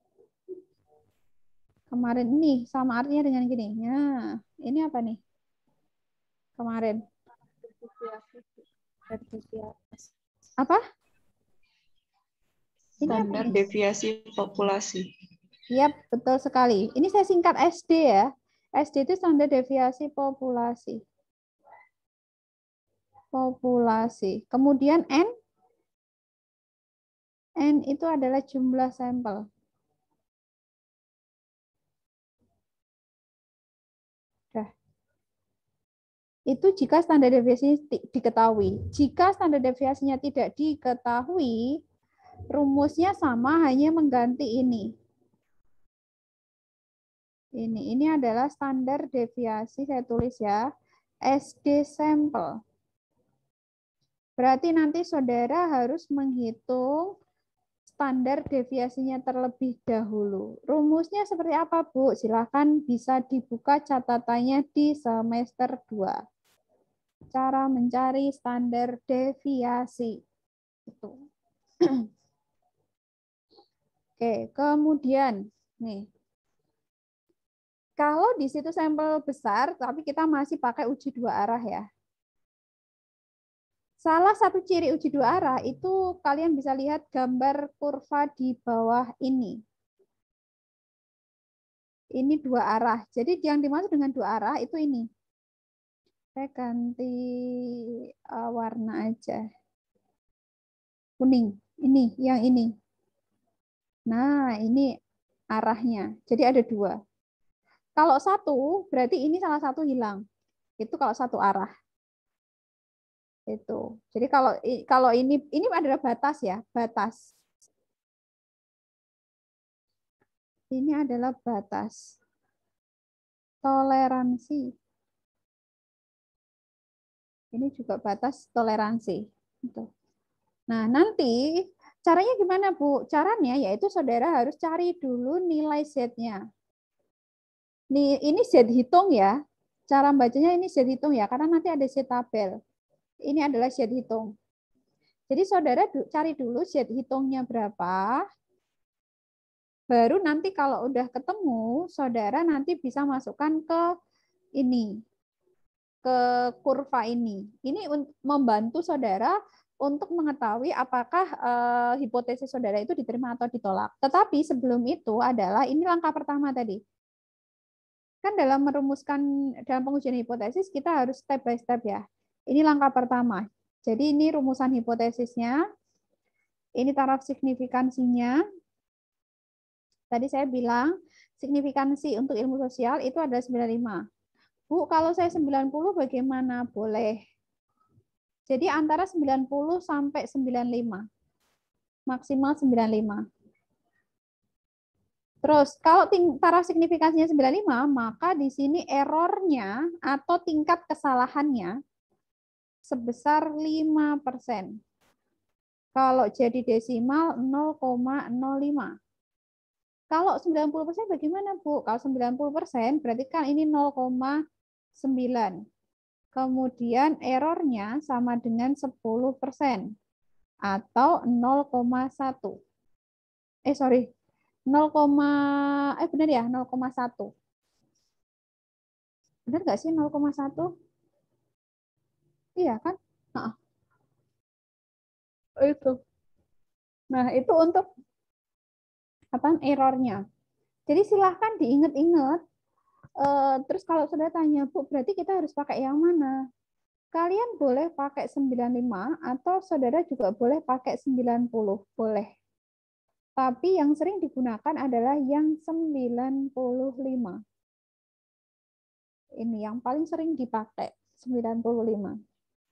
Kemarin ini sama artinya dengan gini. Nah, ini apa nih? Kemarin. Apa? Ini apa Standar nih? deviasi populasi. Yap, betul sekali. Ini saya singkat S D ya. S D itu standar deviasi populasi. Populasi. Kemudian N. N itu adalah jumlah sampel. Dah. Itu jika standar deviasinya diketahui. Jika standar deviasinya tidak diketahui, rumusnya sama, hanya mengganti ini. Ini, ini adalah standar deviasi, saya tulis ya, S D sampel. Berarti nanti saudara harus menghitung standar deviasinya terlebih dahulu. Rumusnya seperti apa, Bu? Silahkan bisa dibuka catatannya di semester dua. Cara mencari standar deviasi. Itu. Oke, kemudian nih. Kalau di situ sampel besar, tapi kita masih pakai uji dua arah ya. Salah satu ciri uji dua arah itu kalian bisa lihat gambar kurva di bawah ini. Ini dua arah. Jadi yang dimaksud dengan dua arah itu ini. Saya ganti uh, warna aja. Kuning. Ini, yang ini. Nah, ini arahnya. Jadi ada dua. Kalau satu, berarti ini salah satu hilang. Itu kalau satu arah. Itu. Jadi kalau kalau ini ini adalah batas ya, batas. Ini adalah batas toleransi. Ini juga batas toleransi. Nah, nanti caranya gimana, Bu? Caranya yaitu saudara harus cari dulu nilai Z-nya. Nih, ini Z hitung ya. Cara bacanya ini Z hitung ya, karena nanti ada Z tabel. Ini adalah Z hitung. Jadi saudara cari dulu Z hitungnya berapa. Baru nanti kalau udah ketemu, saudara nanti bisa masukkan ke ini, ke kurva ini. Ini membantu saudara untuk mengetahui apakah uh, hipotesis saudara itu diterima atau ditolak. Tetapi sebelum itu adalah, ini langkah pertama tadi. Kan dalam merumuskan, dalam pengujian hipotesis, kita harus step by step ya. Ini langkah pertama. Jadi ini rumusan hipotesisnya. Ini taraf signifikansinya. Tadi saya bilang, signifikansi untuk ilmu sosial itu ada sembilan puluh lima. Bu, kalau saya sembilan puluh bagaimana? Boleh. Jadi antara sembilan puluh sampai sembilan puluh lima. Maksimal sembilan puluh lima. Terus, kalau taraf signifikansinya sembilan puluh lima, maka di sini errornya atau tingkat kesalahannya sebesar lima persen. Kalau jadi desimal nol koma nol lima. Kalau sembilan puluh persen bagaimana, Bu? Kalau sembilan puluh persen berarti kan ini nol koma sembilan. Kemudian errornya sama dengan sepuluh persen atau nol koma satu. Eh, sorry. nol, eh benar ya, nol koma satu. Benar nggak sih nol koma satu? Iya kan? Nah, itu. Nah, itu untuk apa errornya. Jadi silahkan diingat-ingat. Uh, terus kalau sudah tanya, Bu, berarti kita harus pakai yang mana? Kalian boleh pakai sembilan puluh lima atau saudara juga boleh pakai sembilan puluh. Boleh. Tapi yang sering digunakan adalah yang sembilan puluh lima. Ini yang paling sering dipakai, sembilan puluh lima.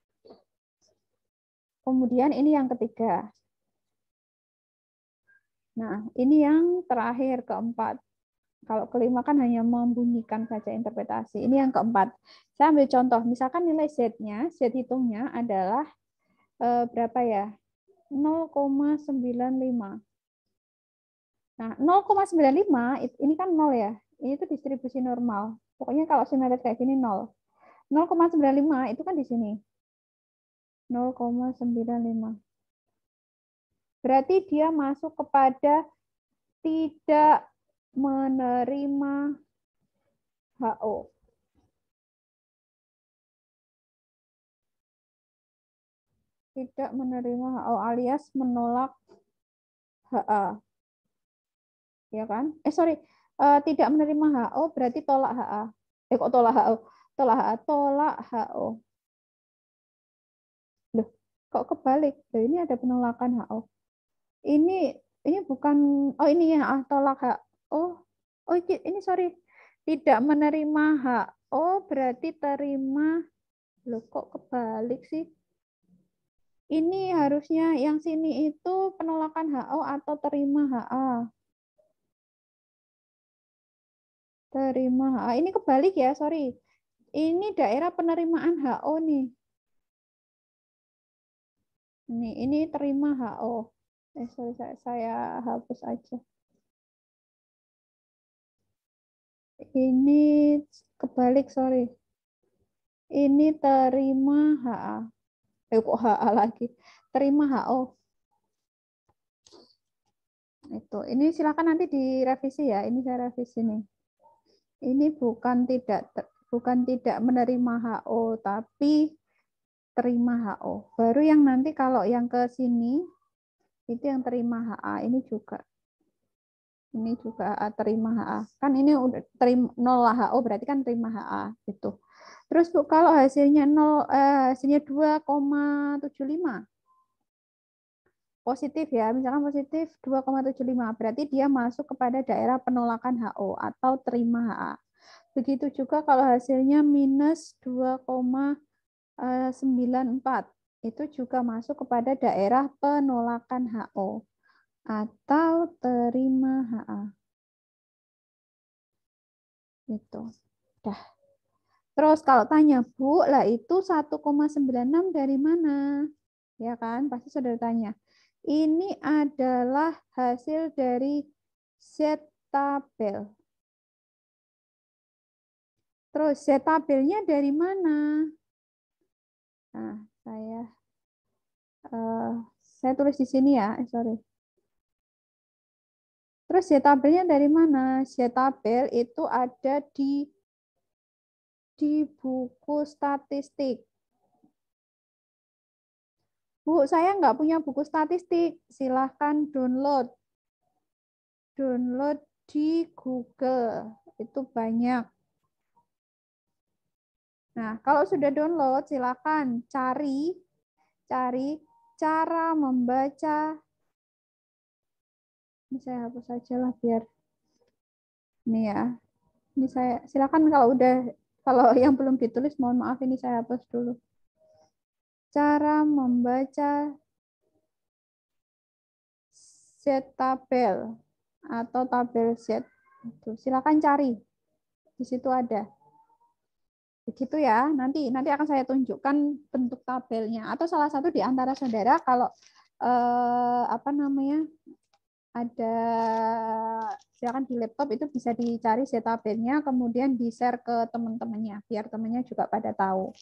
Kemudian ini yang ketiga. Nah, ini yang terakhir, keempat. Kalau kelima kan hanya membunyikan saja interpretasi. Ini yang keempat. Saya ambil contoh, misalkan nilai Z-nya, Z hitungnya adalah eh, berapa ya? nol koma sembilan lima. Nah, nol koma sembilan lima ini kan nol ya. Ini tuh distribusi normal. Pokoknya kalau simetris kayak gini nol. nol koma sembilan lima itu kan di sini. nol koma sembilan lima. Berarti dia masuk kepada tidak menerima H O. Tidak menerima H O alias menolak H A. Ya kan? Eh sorry, uh, tidak menerima H O berarti tolak H A. Eh kok tolak H O? Tolak H A, tolak H O. Loh, kok kebalik? Loh, ini ada penolakan H O. Ini ini bukan, oh ini ya, ah, tolak H O. Oh ini sorry, tidak menerima H O berarti terima. Loh kok kebalik sih? Ini harusnya yang sini itu penolakan H O atau terima H A. Terima H A. Ini kebalik ya, sorry. Ini daerah penerimaan H O nih. Ini, ini terima H O. Eh, sorry, saya, saya hapus aja. Ini kebalik, sorry. Ini terima H A. Eh, kok H A lagi? Terima H O. Itu. Ini silakan nanti direvisi ya. Ini saya revisi nih. Ini bukan tidak bukan tidak menerima H O, tapi terima H O. Baru yang nanti kalau yang ke sini itu yang terima H A. Ini juga. Ini juga H A, terima H A. Kan ini udah terima nol H O berarti kan terima H A gitu. Terus Bu, kalau hasilnya nol eh, hasilnya dua koma tujuh lima. Positif ya, misalkan positif dua koma tujuh lima, berarti dia masuk kepada daerah penolakan H O atau terima H A. Begitu juga kalau hasilnya minus dua koma sembilan empat, itu juga masuk kepada daerah penolakan H O atau terima H A. Itu. Dah. Terus kalau tanya, Bu, lah itu satu koma sembilan enam dari mana? Ya kan, pasti sudah tanya. Ini adalah hasil dari Z tabel. Terus Z tabelnya dari mana? Nah, saya uh, saya tulis di sini ya, eh, sorry. Terus Z tabelnya dari mana? Z tabel itu ada di di buku statistik. Bu, saya nggak punya buku statistik. Silahkan download. Download di Google. Itu banyak. Nah, kalau sudah download, silakan cari cari cara membaca. Ini saya hapus saja lah biar ini ya. Ini saya silakan kalau udah kalau yang belum ditulis mohon maaf ini saya hapus dulu. Cara membaca Z tabel atau tabel Z. Itu silakan cari. Di situ ada. Begitu ya, nanti nanti akan saya tunjukkan bentuk tabelnya atau salah satu di antara saudara kalau eh, apa namanya ada silakan di laptop itu bisa dicari Z tabelnya kemudian di-share ke teman-temannya biar temannya juga pada tahu.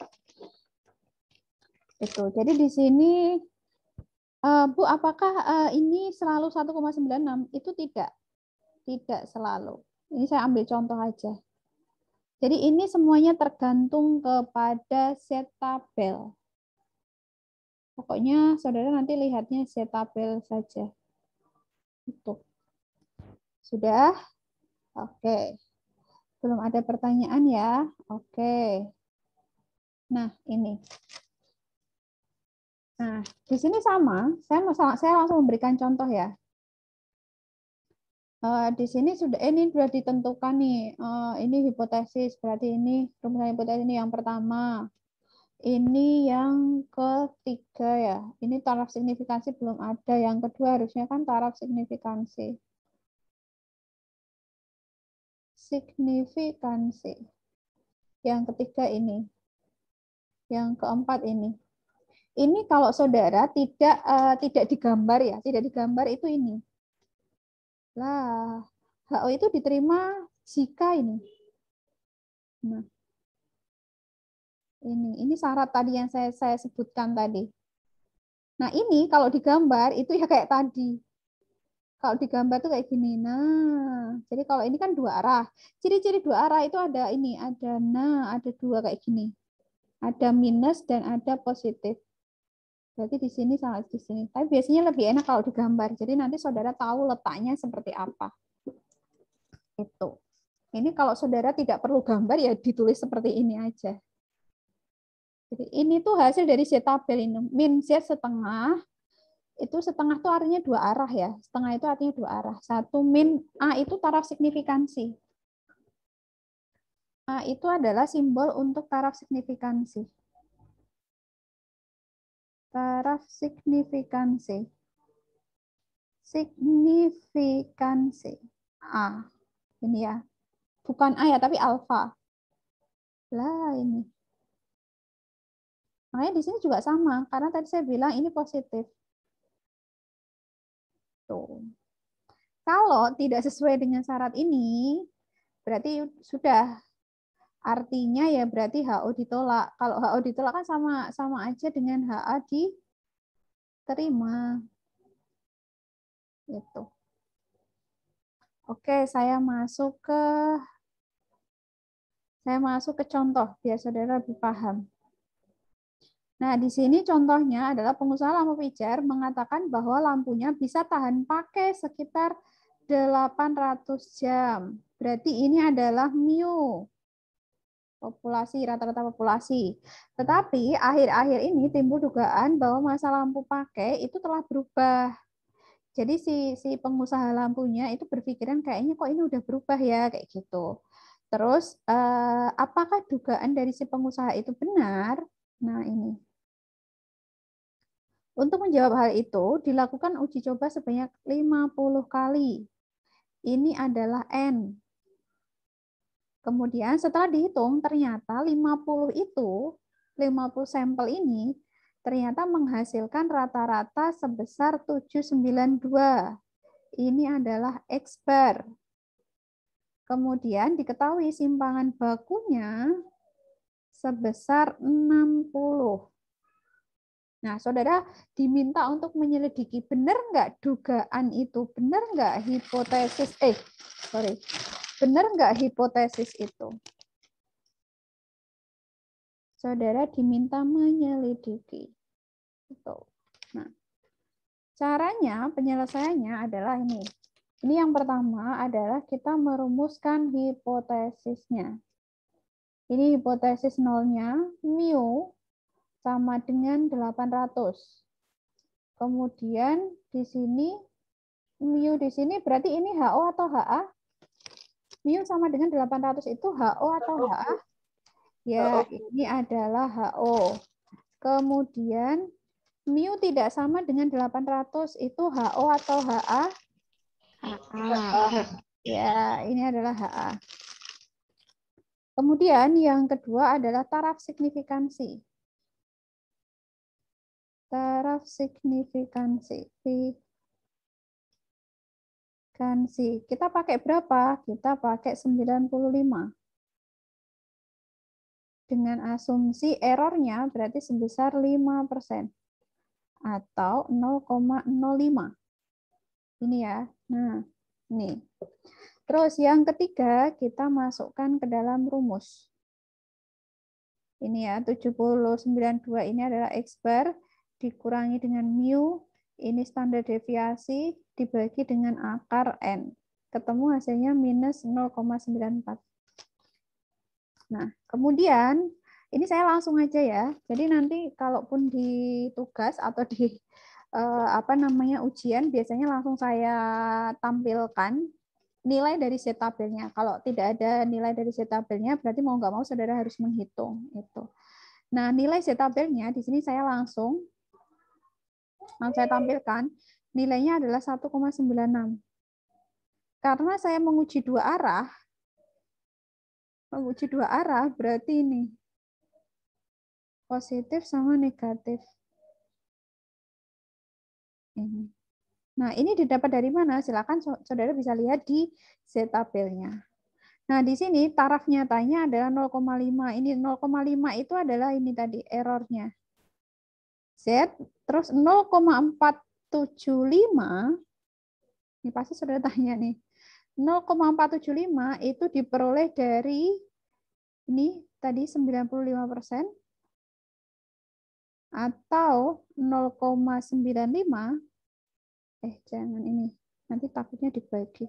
Itu. Jadi di sini eh, Bu, apakah eh, ini selalu satu koma sembilan enam? Itu tidak. Tidak selalu. Ini saya ambil contoh aja. Jadi ini semuanya tergantung kepada Z tabel. Pokoknya saudara nanti lihatnya Z tabel saja. Itu. Sudah? Oke. Belum ada pertanyaan ya? Oke. Nah, ini. Nah, di sini sama. Saya mau saya langsung memberikan contoh ya. Uh, di sini sudah ini sudah ditentukan nih. Uh, ini hipotesis, berarti ini rumusan hipotesis ini yang pertama. Ini yang ketiga ya. Ini taraf signifikansi belum ada. Yang kedua harusnya kan taraf signifikansi. Signifikansi. Yang ketiga ini. Yang keempat ini. Ini kalau saudara tidak uh, tidak digambar ya, tidak digambar itu ini. Lah, H O itu diterima jika ini. Nah. Ini, ini syarat tadi yang saya saya sebutkan tadi. Nah, ini kalau digambar itu ya kayak tadi. Kalau digambar tuh kayak gini. Nah, jadi kalau ini kan dua arah. Ciri-ciri dua arah itu ada ini, ada nah, ada dua kayak gini. Ada minus dan ada positif. Berarti di sini sama di sini. Tapi biasanya lebih enak kalau digambar. Jadi nanti saudara tahu letaknya seperti apa. Itu. Ini kalau saudara tidak perlu gambar ya ditulis seperti ini aja. Jadi ini tuh hasil dari Z tabel ini. Min Z setengah. Itu setengah itu artinya dua arah ya. Setengah itu artinya dua arah. Satu min A itu taraf signifikansi. A itu adalah simbol untuk taraf signifikansi. Taraf signifikansi. Signifikansi. A. Ini ya. Bukan A ya, tapi alfa. Lah ini. Makanya di sini juga sama. Karena tadi saya bilang ini positif. Tuh. Kalau tidak sesuai dengan syarat ini, berarti sudah. Artinya ya berarti H O ditolak. Kalau H O ditolak kan sama sama aja dengan H A diterima. Gitu. Oke, saya masuk ke saya masuk ke contoh biar saudara lebih paham. Nah, di sini contohnya adalah pengusaha lampu pijar mengatakan bahwa lampunya bisa tahan pakai sekitar delapan ratus jam. Berarti ini adalah mu. Populasi, rata-rata populasi. Tetapi akhir-akhir ini timbul dugaan bahwa masa lampu pakai itu telah berubah. Jadi si si pengusaha lampunya itu berpikiran kayaknya kok ini udah berubah ya kayak gitu. Terus eh, apakah dugaan dari si pengusaha itu benar? Nah, ini. Untuk menjawab hal itu, dilakukan uji coba sebanyak lima puluh kali. Ini adalah N. Kemudian setelah dihitung, ternyata lima puluh itu, lima puluh sampel ini, ternyata menghasilkan rata-rata sebesar tujuh ratus sembilan puluh dua. Ini adalah X bar. Kemudian diketahui simpangan bakunya sebesar enam puluh. Nah, saudara diminta untuk menyelidiki benar nggak dugaan itu, benar nggak hipotesis, eh, sorry, benar nggak hipotesis itu. Saudara diminta menyelidiki. Itu. Nah, caranya penyelesaiannya adalah ini. Ini yang pertama adalah kita merumuskan hipotesisnya. Ini hipotesis nolnya, mu sama dengan delapan ratus. Kemudian di sini, mu di sini berarti ini H O atau H A? Mu sama dengan delapan ratus itu H O atau H A? Ya, ini adalah H O. Kemudian mu tidak sama dengan delapan ratus itu H O atau H A? H A. Ya, ini adalah H A. Kemudian yang kedua adalah taraf signifikansi. Taraf signifikansi. Signifikansi. Kita pakai berapa? Kita pakai sembilan puluh lima. Dengan asumsi errornya berarti sebesar lima persen. Atau nol koma nol lima. Ini ya. Nah, ini. Terus yang ketiga, kita masukkan ke dalam rumus. Ini ya, tujuh puluh sembilan puluh dua ini adalah X bar, dikurangi dengan mu, ini standar deviasi, dibagi dengan akar N. Ketemu hasilnya minus nol koma sembilan empat. Nah, kemudian, ini saya langsung aja ya. Jadi nanti kalaupun di tugas atau di eh, apa namanya ujian, biasanya langsung saya tampilkan nilai dari Z tabelnya. Kalau tidak ada nilai dari Z tabelnya, berarti mau nggak mau saudara harus menghitung itu. Nah, nilai Z tabelnya di sini saya langsung mau saya tampilkan. Nilainya adalah satu koma sembilan enam. Karena saya menguji dua arah, menguji dua arah berarti ini positif sama negatif. Ini. Nah, ini didapat dari mana? Silakan saudara bisa lihat di Z tabelnya. Nah, di sini taraf nyatanya adalah nol koma lima. Ini nol koma lima itu adalah ini tadi errornya. Z, terus nol koma empat tujuh lima, ini pasti saudara tanya nih, nol koma empat tujuh lima itu diperoleh dari, ini tadi sembilan puluh lima persen, atau nol koma sembilan lima, eh jangan ini, nanti takutnya dibagi.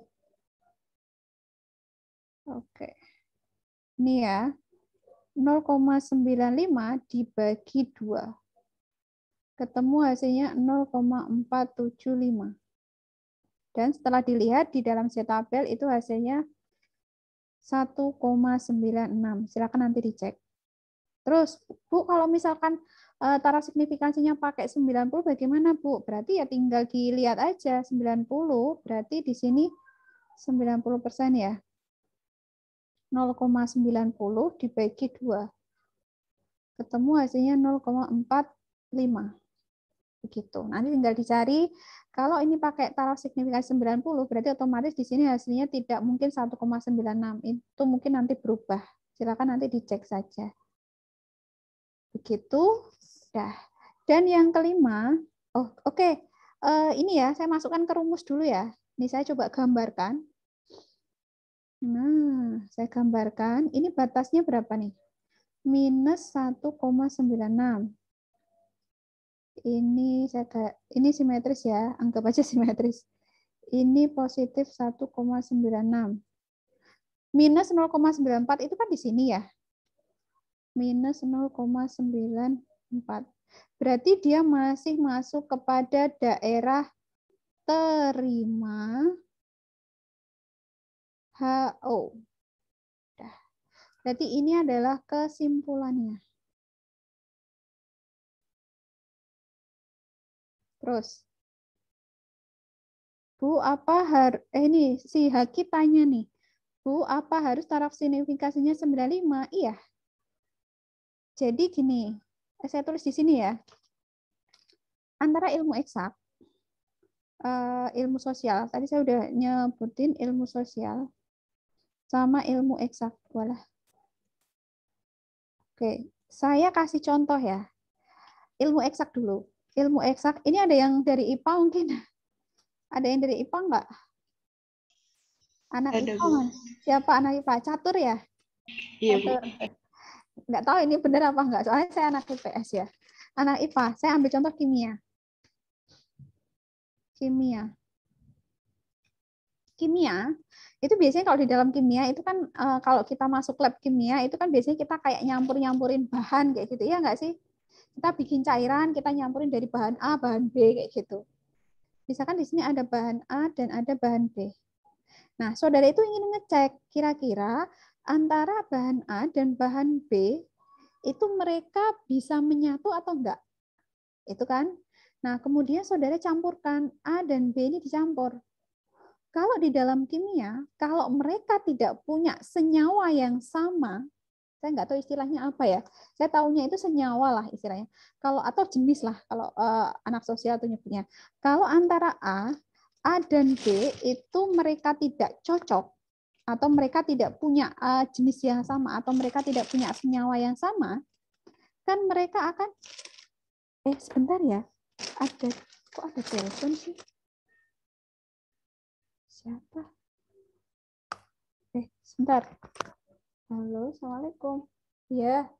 Oke, ini ya, nol koma sembilan lima dibagi dua. Ketemu hasilnya nol koma empat tujuh lima. Dan setelah dilihat di dalam Z tabel itu hasilnya satu koma sembilan enam. Silakan nanti dicek. Terus, Bu, kalau misalkan uh, taraf signifikansinya pakai sembilan puluh bagaimana, Bu? Berarti ya tinggal dilihat aja sembilan puluh, berarti di sini sembilan puluh persen ya. nol koma sembilan nol dibagi dua. Ketemu hasilnya nol koma empat lima. Begitu. Nanti tinggal dicari, kalau ini pakai taraf signifikansi sembilan puluh, berarti otomatis di sini hasilnya tidak mungkin satu koma sembilan enam. Itu mungkin nanti berubah. Silakan nanti dicek saja. Begitu. Dah. Dan yang kelima, oh oke, okay. uh, ini ya, saya masukkan ke rumus dulu ya. Ini saya coba gambarkan. Nah, saya gambarkan. Ini batasnya berapa nih? Minus satu koma sembilan enam. Ini saya kayak ini simetris ya, anggap aja simetris. Ini positif satu koma sembilan enam. Minus nol koma sembilan empat itu kan di sini ya. Minus nol koma sembilan empat. Berarti dia masih masuk kepada daerah terima H O. Berarti ini adalah kesimpulannya. Terus, Bu, apa harus, eh ini si Haki tanya nih, Bu, apa harus taraf signifikasinya sembilan puluh lima? Iya. Jadi gini, saya tulis di sini ya, antara ilmu eksak, ilmu sosial, tadi saya udah nyebutin ilmu sosial, sama ilmu eksak. Walah. Oke, saya kasih contoh ya, ilmu eksak dulu. Ilmu eksak, ini ada yang dari I P A mungkin? Ada yang dari I P A enggak? Anak Ada, I P A Bu. man. Siapa anak I P A? Catur ya? Iya, Bu. Catur. Nggak tahu ini benar apa enggak, soalnya saya anak I P S ya. Anak I P A, saya ambil contoh kimia. Kimia. Kimia, itu biasanya kalau di dalam kimia, itu kan kalau kita masuk lab kimia, itu kan biasanya kita kayak nyampur-nyampurin bahan, kayak gitu, ya nggak sih? Kita bikin cairan, kita nyampurin dari bahan A, bahan B, kayak gitu. Misalkan di sini ada bahan A dan ada bahan B. Nah, saudara itu ingin ngecek kira-kira antara bahan A dan bahan B itu mereka bisa menyatu atau enggak. Itu kan. Nah, kemudian saudara campurkan A dan B ini dicampur. Kalau di dalam kimia, kalau mereka tidak punya senyawa yang sama, saya nggak tahu istilahnya apa ya. Saya tahunya itu senyawa lah istilahnya. Kalau atau jenis lah kalau uh, anak sosial itu nyebutnya. Kalau antara A, A dan B itu mereka tidak cocok atau mereka tidak punya uh, jenis yang sama atau mereka tidak punya senyawa yang sama, kan mereka akan eh sebentar ya. Ada kok ada telepon sih? Siapa? Eh, sebentar. Halo, Assalamualaikum. Ya.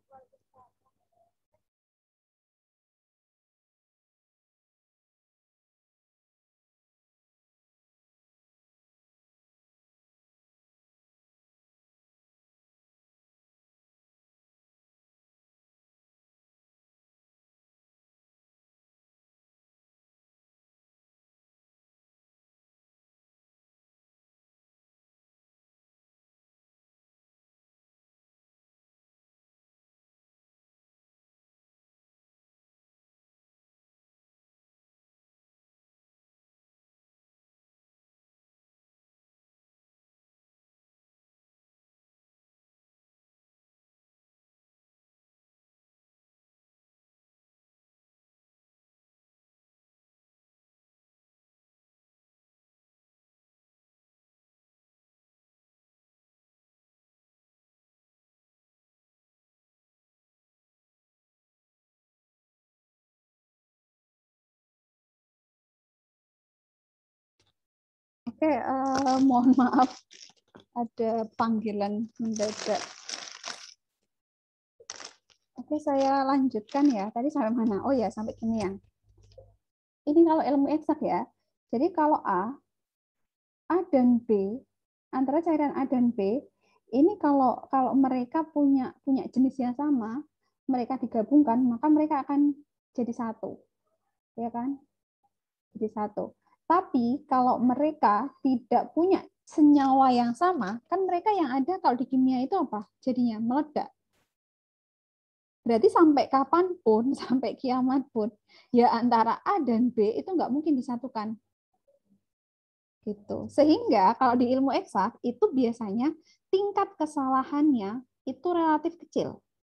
Oke, uh, mohon maaf ada panggilan mendadak. Oke, saya lanjutkan ya. Tadi sampai mana? Oh ya, sampai kimia. Ini kalau ilmu eksak ya. Jadi kalau A, A dan B, antara cairan A dan B, ini kalau kalau mereka punya punya jenis yang sama, mereka digabungkan, maka mereka akan jadi satu. Ya kan? Jadi satu. Tapi kalau mereka tidak punya senyawa yang sama, kan mereka yang ada kalau di kimia itu apa? Jadinya meledak. Berarti sampai kapanpun, sampai kiamat pun, ya antara A dan B itu nggak mungkin disatukan. Gitu. Sehingga kalau di ilmu eksak itu biasanya tingkat kesalahannya itu relatif kecil.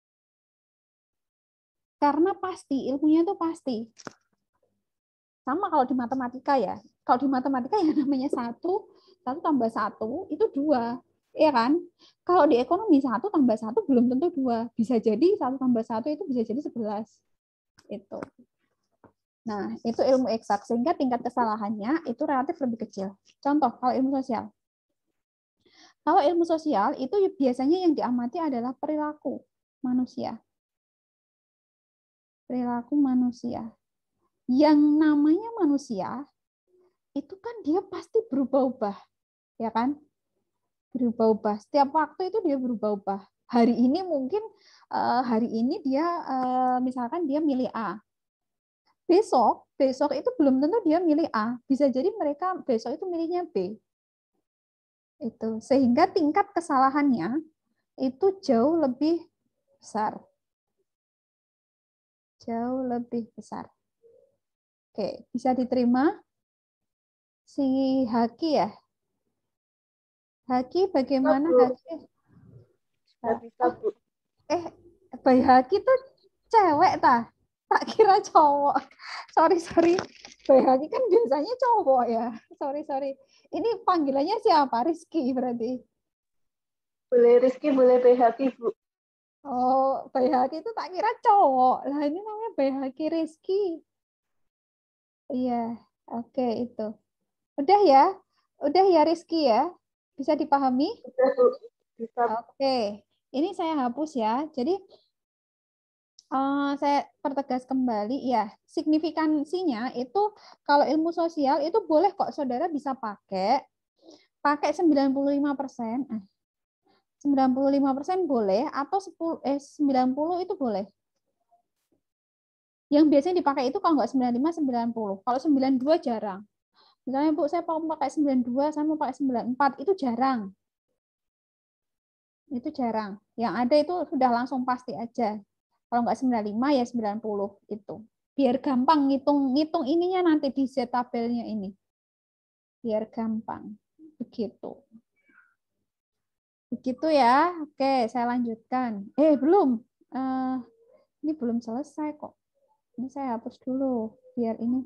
Karena pasti, ilmunya itu pasti. Sama kalau di matematika ya. Kalau di matematika yang namanya satu, satu tambah satu itu dua. Iya kan? Kalau di ekonomi satu tambah satu belum tentu dua. Bisa jadi satu tambah satu itu bisa jadi sebelas. Itu. Nah, itu ilmu eksak. Sehingga tingkat kesalahannya itu relatif lebih kecil. Contoh, kalau ilmu sosial. Kalau ilmu sosial itu biasanya yang diamati adalah perilaku manusia. Perilaku manusia. Yang namanya manusia, itu kan dia pasti berubah-ubah. Ya kan? Berubah-ubah. Setiap waktu itu dia berubah-ubah. Hari ini mungkin hari ini dia misalkan dia milih A. Besok, besok itu belum tentu dia milih A. Bisa jadi mereka besok itu milihnya B. Itu sehingga tingkat kesalahannya itu jauh lebih besar. Jauh lebih besar. Oke, bisa diterima? Si Haki ya? Haki bagaimana Haki? Bisa, Bu. Eh, Bayi Haki tuh cewek tah? Tak kira cowok. Sorry, sorry. Bayi Haki kan biasanya cowok ya. Sorry, sorry. Ini panggilannya siapa? Rizky berarti. Boleh Rizky, boleh Bayi Haki, Bu. Oh, Bayi Haki itu tak kira cowok. Lah ini namanya Bayi Haki Rizky. Iya, oke itu. Udah ya? Udah ya Rizky ya? Bisa dipahami? Bisa, Bu. Bisa. Oke. Ini saya hapus ya. Jadi Uh, saya pertegas kembali, ya signifikansinya itu kalau ilmu sosial itu boleh kok saudara bisa pakai pakai sembilan puluh lima persen, eh, sembilan puluh lima persen boleh atau sepuluh eh sembilan puluh itu boleh. Yang biasanya dipakai itu kalau nggak sembilan puluh lima sembilan puluh. Kalau sembilan puluh dua jarang. Misalnya Bu, saya mau pakai sembilan puluh dua, saya mau pakai sembilan puluh empat, itu jarang. Itu jarang. Yang ada itu sudah langsung pasti aja. Kalau nggak sembilan puluh lima ya sembilan puluh itu. Biar gampang ngitung ngitung ininya nanti di Z tabelnya ini. Biar gampang. Begitu. Begitu ya. Oke, saya lanjutkan. Eh, belum. Uh, ini belum selesai kok. Ini saya hapus dulu biar ini.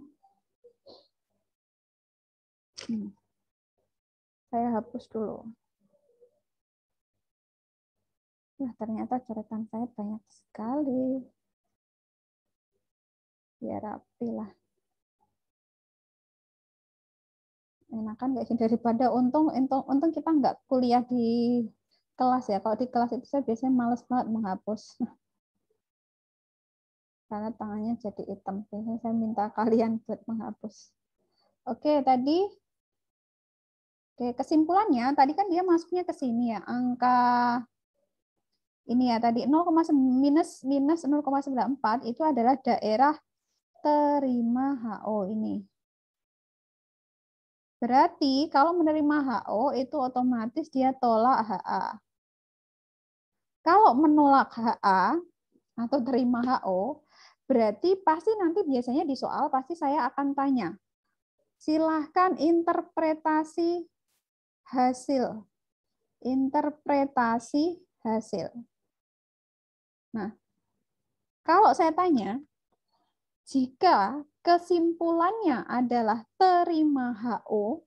Hmm. Saya hapus dulu. Nah, ternyata coretan saya banyak sekali. Biar rapi lah. Enakan kayak gini daripada untung, untung untung kita nggak kuliah di kelas ya. Kalau di kelas itu saya biasanya males banget menghapus. Karena tangannya jadi hitam. Biasanya saya minta kalian buat menghapus. Oke, tadi oke, kesimpulannya tadi kan dia masuknya ke sini ya. Angka ini ya tadi nol, minus minus nol koma sembilan empat itu adalah daerah terima H O ini. Berarti kalau menerima H O itu otomatis dia tolak H A. Kalau menolak H A atau terima H O, berarti pasti nanti biasanya di soal pasti saya akan tanya. Silahkan interpretasi hasil. Interpretasi hasil. Nah, kalau saya tanya, jika kesimpulannya adalah terima H O,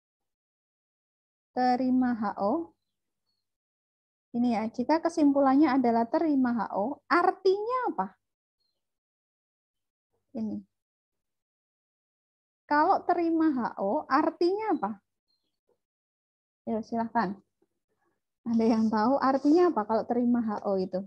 terima H O, ini ya, jika kesimpulannya adalah terima H O, artinya apa? Ini. Kalau terima H O, artinya apa? Ya, silahkan. Ada yang tahu artinya apa kalau terima H O itu?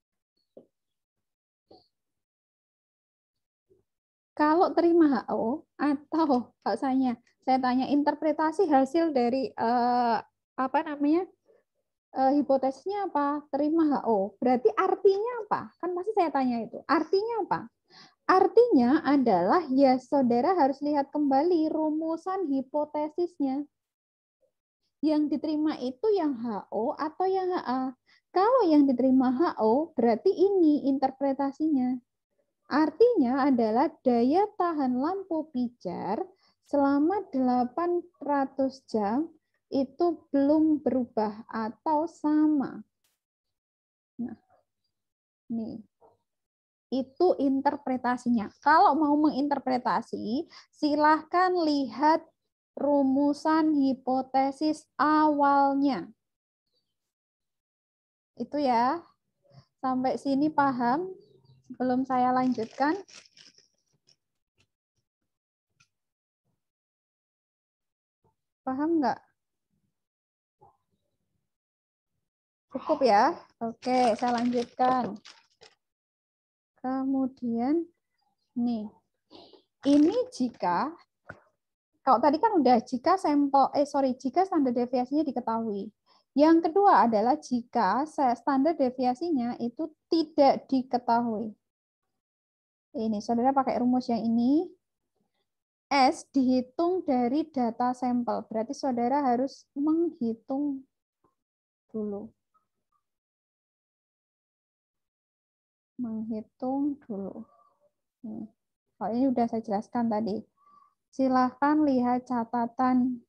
Kalau terima H O atau kalau saya saya tanya interpretasi hasil dari eh, apa namanya eh, hipotesisnya apa? Terima H O. Berarti artinya apa? Kan pasti saya tanya itu. Artinya apa? Artinya adalah ya saudara harus lihat kembali rumusan hipotesisnya. Yang diterima itu yang H O atau yang H A. Kalau yang diterima H O berarti ini interpretasinya. Artinya adalah daya tahan lampu pijar selama delapan ratus jam itu belum berubah atau sama. Nah, nih. Itu interpretasinya. Kalau mau menginterpretasi, silahkan lihat rumusan hipotesis awalnya. Itu ya. Sampai sini paham? Sebelum saya lanjutkan. Paham nggak? Cukup ya? Oke, saya lanjutkan. Kemudian, nih. Ini jika, kalau tadi kan udah jika sampel, eh sorry, jika standar deviasinya diketahui. Yang kedua adalah jika standar deviasinya itu tidak diketahui. Ini, saudara pakai rumus yang ini. S dihitung dari data sampel. Berarti saudara harus menghitung dulu. Menghitung dulu. Ini. Kalau ini sudah saya jelaskan tadi. Silahkan lihat catatan.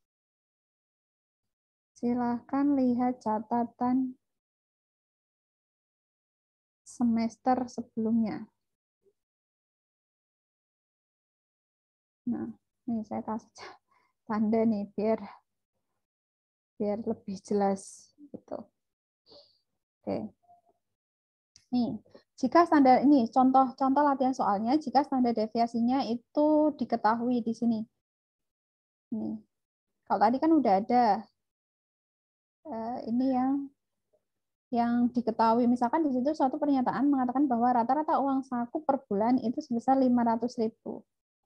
Silahkan lihat catatan semester sebelumnya. Nah, ini saya kasih tanda nih biar biar lebih jelas gitu. Oke. Nih, jika standar ini contoh-contoh latihan soalnya, jika standar deviasinya itu diketahui di sini. Nih. Kalau tadi kan udah ada ini yang yang diketahui, misalkan di situ suatu pernyataan mengatakan bahwa rata-rata uang saku per bulan itu sebesar lima ratus ribu.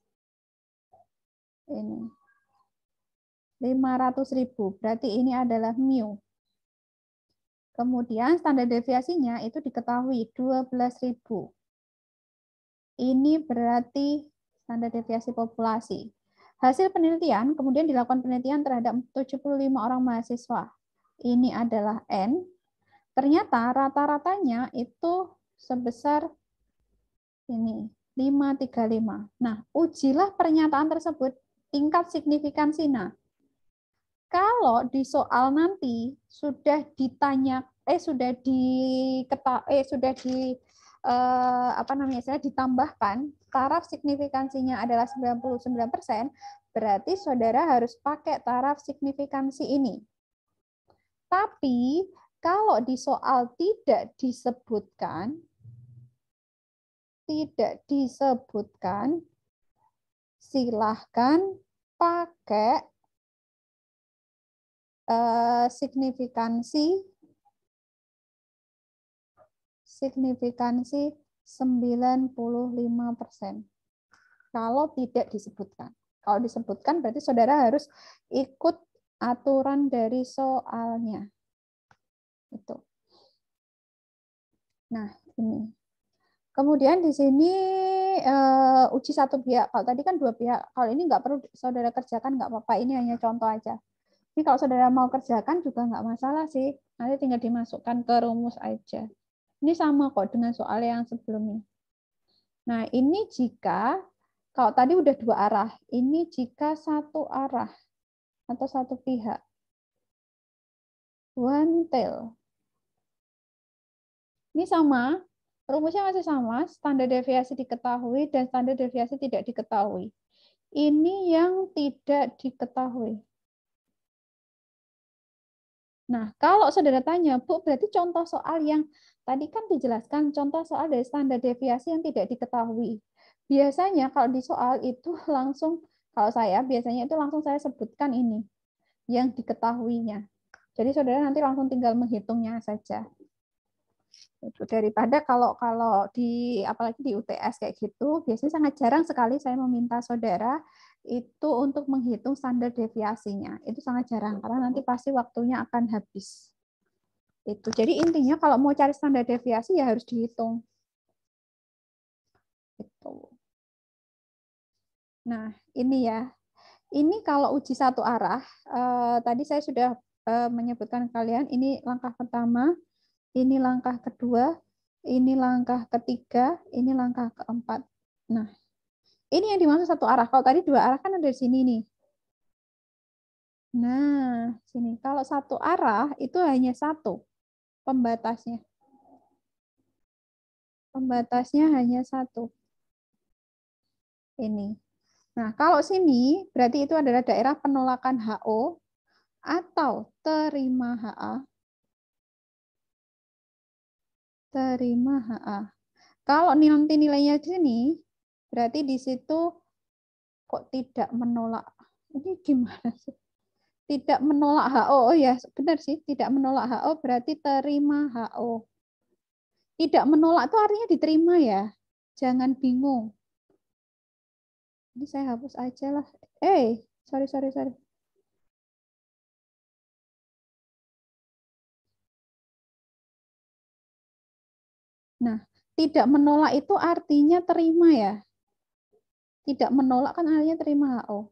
Ini lima ratus ribu, berarti ini adalah mu. Kemudian standar deviasinya itu diketahui dua belas ribu. Ini berarti standar deviasi populasi. Hasil penelitian, kemudian dilakukan penelitian terhadap tujuh puluh lima orang mahasiswa. Ini adalah N. Ternyata rata-ratanya itu sebesar ini lima ratus tiga puluh lima. Nah, ujilah pernyataan tersebut tingkat signifikansi. Nah, kalau di soal nanti sudah ditanya eh sudah diketa eh sudah di eh, apa namanya saya ditambahkan taraf signifikansinya adalah sembilan puluh sembilan persen, berarti saudara harus pakai taraf signifikansi ini. Tapi kalau di soal tidak disebutkan tidak disebutkan silahkan pakai Uh, signifikansi signifikansi sembilan puluh lima persen. Kalau tidak disebutkan. Kalau disebutkan berarti saudara harus ikut aturan dari soalnya. Itu. Nah, ini. Kemudian di sini uh, uji satu pihak. Kalau tadi kan dua pihak. Kalau ini nggak perlu saudara kerjakan, nggak apa-apa. Ini hanya contoh aja. Ini kalau saudara mau kerjakan juga nggak masalah sih. Nanti tinggal dimasukkan ke rumus aja. Ini sama kok dengan soal yang sebelumnya. Nah, ini jika, kalau tadi udah dua arah, ini jika satu arah atau satu pihak. One tail. Ini sama, rumusnya masih sama, standar deviasi diketahui dan standar deviasi tidak diketahui. Ini yang tidak diketahui. Nah, kalau saudara tanya, Bu, berarti contoh soal yang tadi kan dijelaskan, contoh soal dari standar deviasi yang tidak diketahui. Biasanya kalau di soal itu langsung, kalau saya biasanya itu langsung saya sebutkan ini. yang diketahuinya. Jadi saudara nanti langsung tinggal menghitungnya saja. Itu daripada kalau kalau di apalagi di U T S kayak gitu, biasanya sangat jarang sekali saya meminta saudara itu untuk menghitung standar deviasinya. Itu sangat jarang karena nanti pasti waktunya akan habis. Itu. Jadi intinya kalau mau cari standar deviasi ya harus dihitung. Itu. Nah, ini ya. Ini kalau uji satu arah, eh, tadi saya sudah eh, menyebutkan kalian, ini langkah pertama, ini langkah kedua, ini langkah ketiga, ini langkah keempat. Nah, ini yang dimaksud satu arah. Kalau tadi dua arah kan ada di sini nih. Nah, sini. Kalau satu arah itu hanya satu pembatasnya. Pembatasnya hanya satu. Ini. Nah, kalau sini berarti itu adalah daerah penolakan H O atau terima H A. Terima H A. Kalau nanti nilainya di sini, berarti di situ kok tidak menolak. Ini gimana sih? Tidak menolak H O. Oh ya, benar sih. Tidak menolak H O berarti terima H O. Tidak menolak itu artinya diterima ya. Jangan bingung. Ini saya hapus aja lah. Eh, sorry, sorry, sorry. Nah, tidak menolak itu artinya terima ya. Tidak menolak kan artinya terima H O.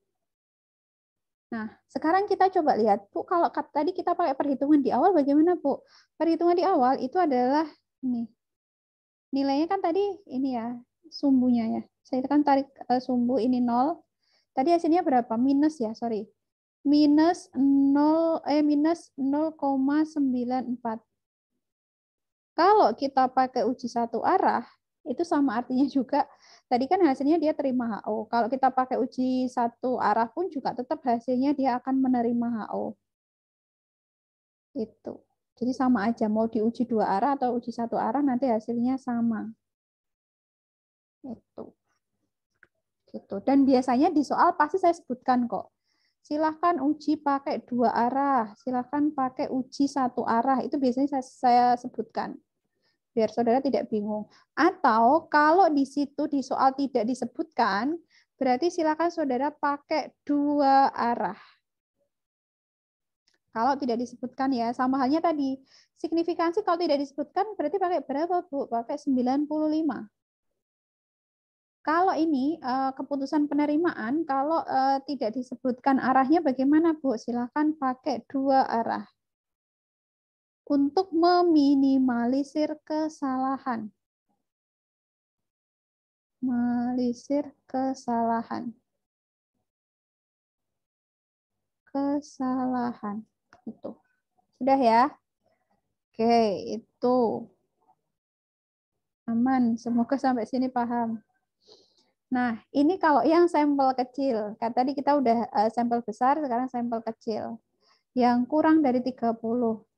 Nah, sekarang kita coba lihat, Bu, kalau tadi kita pakai perhitungan di awal bagaimana, Bu? Perhitungan di awal itu adalah ini. Nilainya kan tadi ini ya, sumbunya ya. Saya kan tarik uh, sumbu ini nol. Tadi hasilnya berapa? Minus ya, sorry. Minus nol eh minus nol koma sembilan empat. Kalau kita pakai uji satu arah, itu sama artinya juga. Tadi kan hasilnya dia terima H O. Kalau kita pakai uji satu arah pun juga tetap hasilnya dia akan menerima H O. Itu. Jadi sama aja. Mau diuji dua arah atau uji satu arah, nanti hasilnya sama. Itu. Gitu. Dan biasanya di soal pasti saya sebutkan kok. Silahkan uji pakai dua arah. Silahkan pakai uji satu arah. Itu biasanya saya, saya sebutkan. Biar saudara tidak bingung. Atau kalau di situ di soal tidak disebutkan, berarti silakan saudara pakai dua arah. Kalau tidak disebutkan ya, sama halnya tadi. Signifikansi kalau tidak disebutkan berarti pakai berapa, Bu? Pakai sembilan puluh lima. Kalau ini keputusan penerimaan, kalau tidak disebutkan arahnya bagaimana, Bu? Silakan pakai dua arah. Untuk meminimalisir kesalahan. Minimalisir kesalahan. Kesalahan. Itu. Sudah ya? Oke, itu. Aman. Semoga sampai sini paham. Nah, ini kalau yang sampel kecil. Kan tadi kita udah sampel besar, sekarang sampel kecil. Yang kurang dari tiga puluh.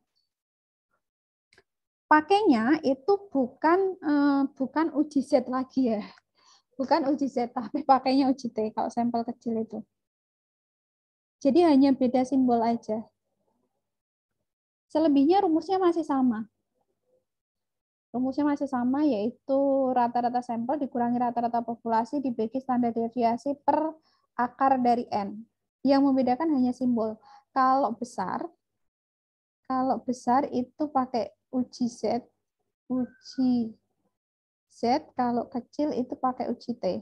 Pakainya itu bukan eh, bukan uji Z lagi ya. Bukan uji Z, tapi pakainya uji T kalau sampel kecil itu. Jadi hanya beda simbol aja. Selebihnya rumusnya masih sama. Rumusnya masih sama, yaitu rata-rata sampel dikurangi rata-rata populasi dibagi standar deviasi per akar dari N. Yang membedakan hanya simbol. Kalau besar, kalau besar itu pakai uji Z, uji Z, kalau kecil itu pakai uji T.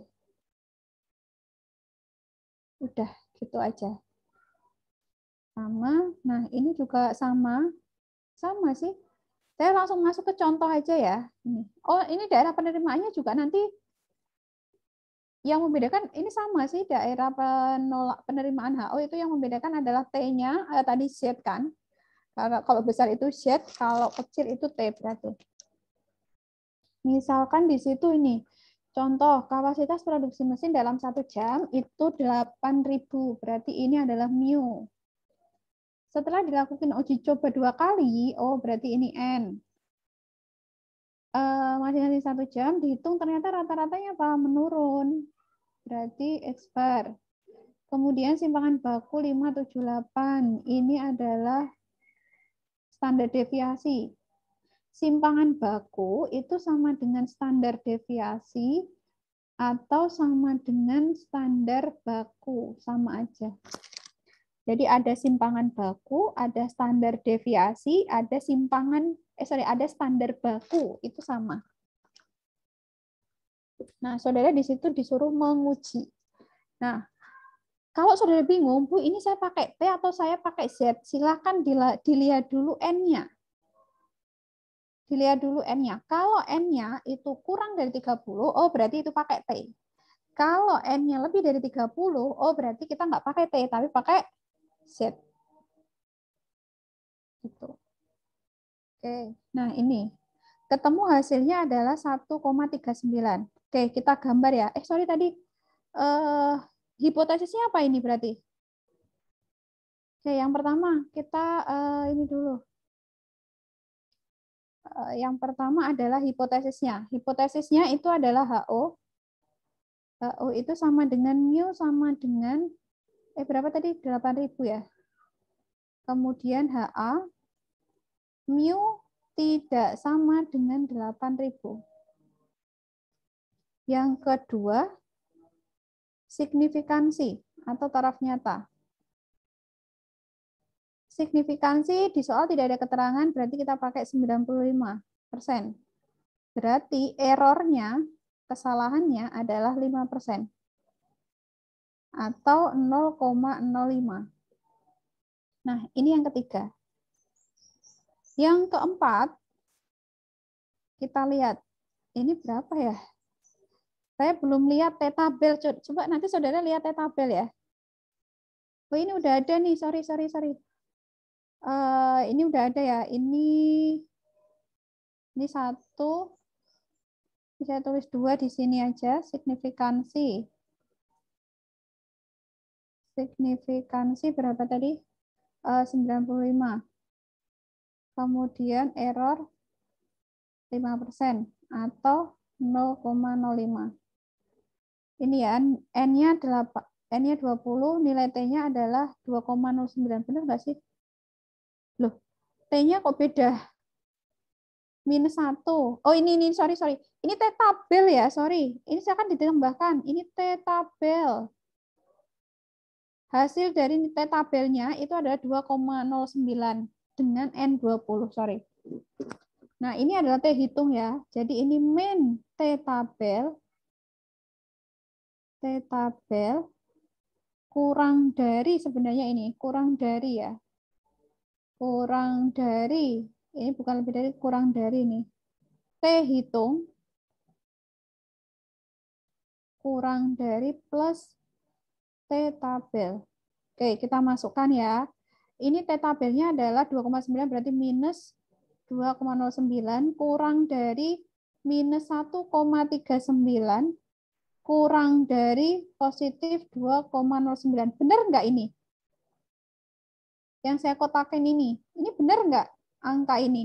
Udah, gitu aja. Sama, nah ini juga sama. Sama sih. Saya langsung masuk ke contoh aja ya. Oh, ini daerah penerimaannya juga nanti yang membedakan ini sama sih, daerah penolak penerimaan H O itu yang membedakan adalah T-nya, eh, tadi Z kan. Karena kalau besar itu Z, kalau kecil itu T berarti. Misalkan di situ ini, contoh kapasitas produksi mesin dalam satu jam itu delapan ribu, berarti ini adalah mu. Setelah dilakukan uji coba dua kali, oh berarti ini N. Masing-masing uh, satu jam dihitung ternyata rata-ratanya apa? Menurun. Berarti X bar. Kemudian simpangan baku lima tujuh delapan. Ini adalah standar deviasi. Simpangan baku itu sama dengan standar deviasi atau sama dengan standar baku, sama aja. Jadi ada simpangan baku, ada standar deviasi, ada simpangan eh sorry, ada standar baku, itu sama. Nah, saudara di situ disuruh menguji. Nah, kalau saudara bingung, Bu, ini saya pakai T atau saya pakai Z? Silahkan dilihat dulu N-nya. Dilihat dulu N-nya. Kalau N-nya itu kurang dari tiga puluh, oh berarti itu pakai T. Kalau N-nya lebih dari tiga puluh, oh berarti kita nggak pakai T, tapi pakai Z. Gitu. Oke, nah ini. Ketemu hasilnya adalah satu koma tiga sembilan. Oke, kita gambar ya. Eh, sorry tadi. Eh, hipotesisnya apa ini berarti? Oke, yang pertama kita uh, ini dulu. Uh, yang pertama adalah hipotesisnya. Hipotesisnya itu adalah H O. H O itu sama dengan mu sama dengan eh berapa tadi? delapan ribu ya. Kemudian H A mu tidak sama dengan delapan ribu. Yang kedua, signifikansi atau taraf nyata. Signifikansi di soal tidak ada keterangan, berarti kita pakai sembilan puluh lima persen. Berarti errornya, kesalahannya adalah lima persen. Atau nol koma nol lima. Nah, ini yang ketiga. Yang keempat, kita lihat. Ini berapa ya? Saya belum lihat T-tabel. Coba nanti saudara lihat T-tabel ya. Oh, ini udah ada nih. Sorry, sorry, sorry. Uh, ini udah ada ya. Ini ini satu. Saya tulis dua di sini aja. Signifikansi. Signifikansi berapa tadi? Uh, sembilan puluh lima. Kemudian error lima persen atau nol koma nol lima. Ini ya, N-nya delapan, N-nya dua puluh, nilai T-nya adalah dua koma nol sembilan. Benar nggak sih? Loh, T-nya kok beda? Minus satu. Oh, ini, ini, sorry, sorry. Ini T-tabel ya, sorry. Ini saya akan ditambahkan. Ini T-tabel. Hasil dari T-tabelnya itu adalah dua koma nol sembilan dengan N dua puluh, sorry. Nah, ini adalah T hitung ya. Jadi ini min T-tabel. T-tabel kurang dari, sebenarnya ini, kurang dari ya. Kurang dari, ini bukan lebih dari, kurang dari nih. T hitung kurang dari plus T-tabel. Oke, kita masukkan ya. Ini T-tabelnya adalah dua koma sembilan, berarti minus dua koma nol sembilan kurang dari minus satu koma tiga sembilan kurang dari positif dua koma nol sembilan. Benar nggak ini? Yang saya kotakin ini. Ini benar nggak angka ini?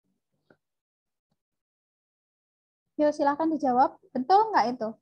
Yuk, silakan dijawab. Betul nggak itu?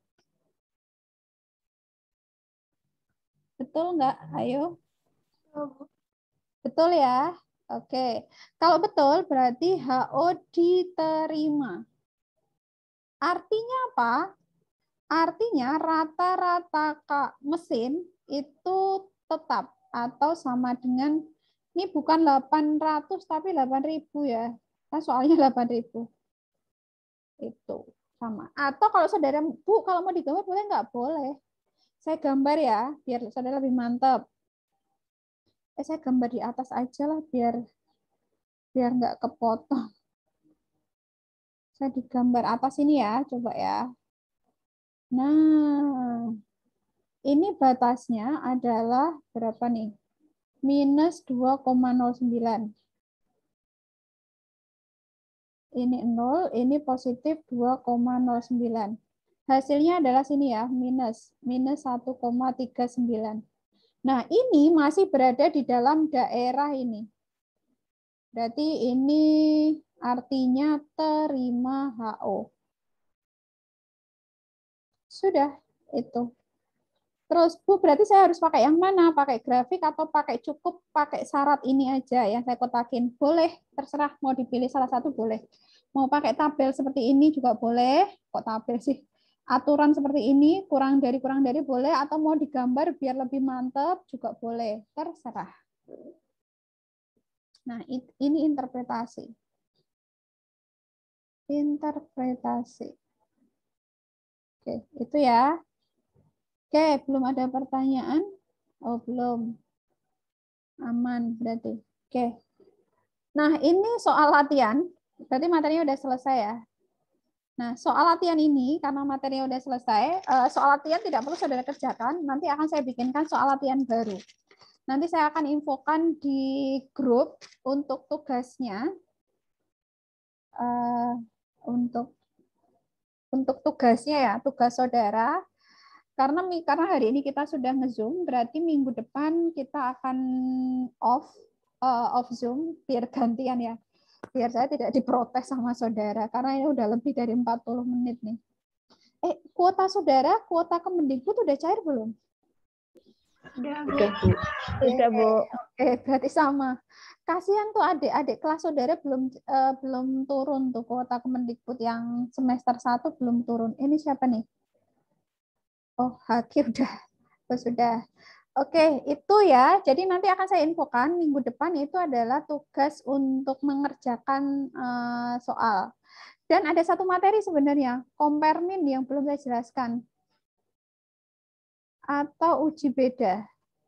Betul nggak? Ayo. Betul ya? Oke. Kalau betul, berarti H O diterima. Artinya apa? Artinya rata-rata mesin itu tetap atau sama dengan, ini bukan delapan ratus tapi delapan ribu ya. Nah, soalnya delapan ribu. Itu sama. Atau kalau saudara, Bu, kalau mau digambar boleh nggak? Boleh. Saya gambar ya, biar saudara lebih mantap. Eh, saya gambar di atas aja lah, biar biar nggak kepotong. Saya digambar atas ini ya, coba ya. Nah, ini batasnya adalah berapa nih? Minus dua koma nol sembilan. Ini nol, ini positif dua koma nol sembilan. Hasilnya adalah sini ya, minus. Minus satu koma tiga sembilan. Nah, ini masih berada di dalam daerah ini. Berarti ini artinya terima H O. Sudah, itu. Terus, Bu, berarti saya harus pakai yang mana? Pakai grafik atau pakai cukup pakai syarat ini aja yang saya kotakin? Boleh, terserah mau dipilih salah satu boleh. Mau pakai tabel seperti ini juga boleh. Kok tabel sih? Aturan seperti ini, kurang dari kurang dari boleh, atau mau digambar biar lebih mantap juga boleh. Terserah. Nah, ini interpretasi. Interpretasi. Oke, itu ya. Oke, belum ada pertanyaan? Oh, belum. Aman berarti. Oke. Nah, ini soal latihan. Berarti materinya udah selesai ya. Nah, soal latihan ini, karena materinya udah selesai, soal latihan tidak perlu saudara kerjakan. Nanti akan saya bikinkan soal latihan baru. Nanti saya akan infokan di grup untuk tugasnya. Uh, untuk untuk tugasnya ya, tugas saudara. Karena karena hari ini kita sudah nge-Zoom, berarti minggu depan kita akan off uh, off Zoom biar gantian ya. Biar saya tidak diprotes sama saudara karena ini udah lebih dari empat puluh menit nih. Eh, kuota saudara, kuota Kemendikbud udah cair belum? Udah, Bu. Udah, Bu. Udah, Bu. Oke, berarti sama. Kasihan tuh adik-adik kelas saudara belum uh, belum turun tuh kuota Kemendikbud yang semester satu belum turun. Ini siapa nih? Oh, Haki udah. Oh, sudah. Oke, itu ya. Jadi nanti akan saya infokan minggu depan itu adalah tugas untuk mengerjakan uh, soal. Dan ada satu materi sebenarnya, compare min yang belum saya jelaskan. Atau uji beda.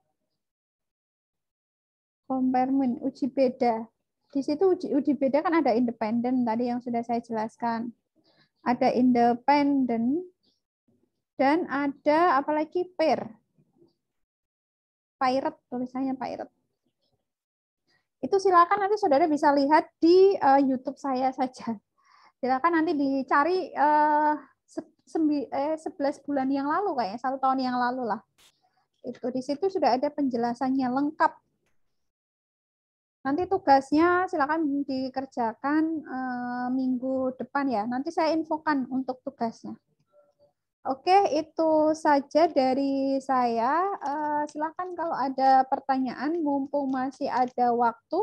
Compare min, uji beda. Di situ uji, uji beda kan ada independen tadi yang sudah saya jelaskan. Ada independen. Dan ada apalagi pair. Pirate, tulisannya pirate. Itu silakan nanti saudara bisa lihat di uh, YouTube saya saja. Silakan nanti dicari uh, sebelas bulan yang lalu kayaknya, satu tahun yang lalu lah. Itu di situ sudah ada penjelasannya lengkap. Nanti tugasnya silakan dikerjakan uh, minggu depan ya. Nanti saya infokan untuk tugasnya. Oke, itu saja dari saya. Uh, silakan kalau ada pertanyaan, mumpung masih ada waktu.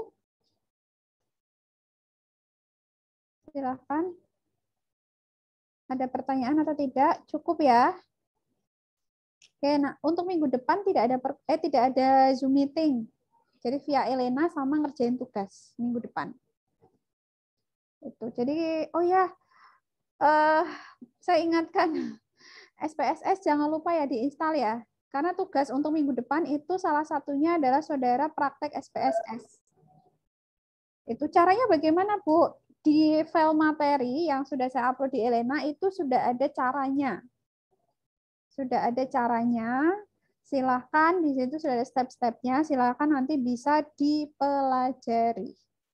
Silakan. Ada pertanyaan atau tidak? Cukup ya. Oke, nah untuk minggu depan tidak ada per, eh tidak ada Zoom meeting. Jadi via Elena sama ngerjain tugas minggu depan. Itu. Jadi, oh ya, uh, saya ingatkan. S P S S jangan lupa ya diinstal ya. Karena tugas untuk minggu depan itu salah satunya adalah saudara praktek S P S S. Itu caranya bagaimana, Bu? Di file materi yang sudah saya upload di Elena itu sudah ada caranya. Sudah ada caranya. Silahkan di situ sudah ada step-stepnya. Silahkan nanti bisa dipelajari.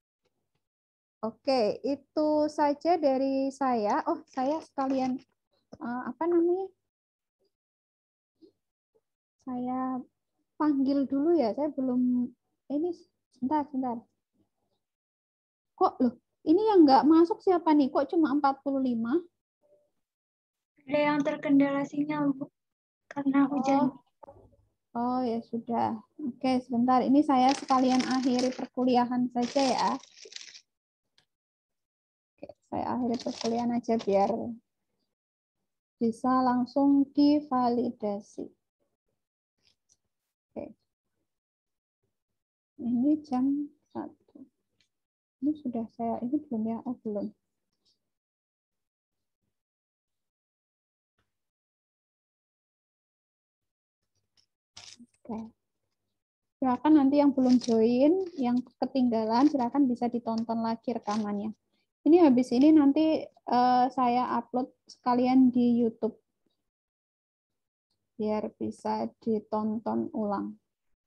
Oke, itu saja dari saya. Oh, saya sekalian uh, apa namanya? Saya panggil dulu ya, saya belum, ini sebentar, sebentar. Kok loh, ini yang nggak masuk siapa nih? Kok cuma empat puluh lima? Ada yang terkendala sinyal, Bu, karena hujan. Oh, oh ya sudah. Oke, sebentar. Ini saya sekalian akhiri perkuliahan saja ya. Oke, saya akhiri perkuliahan aja biar bisa langsung divalidasi. Oke. Ini jam satu. Ini sudah saya, ini belum ya? Oh, belum. Oke. Silakan nanti yang belum join, yang ketinggalan, silakan bisa ditonton lagi rekamannya. Ini habis ini nanti uh, saya upload sekalian di YouTube. Biar bisa ditonton ulang.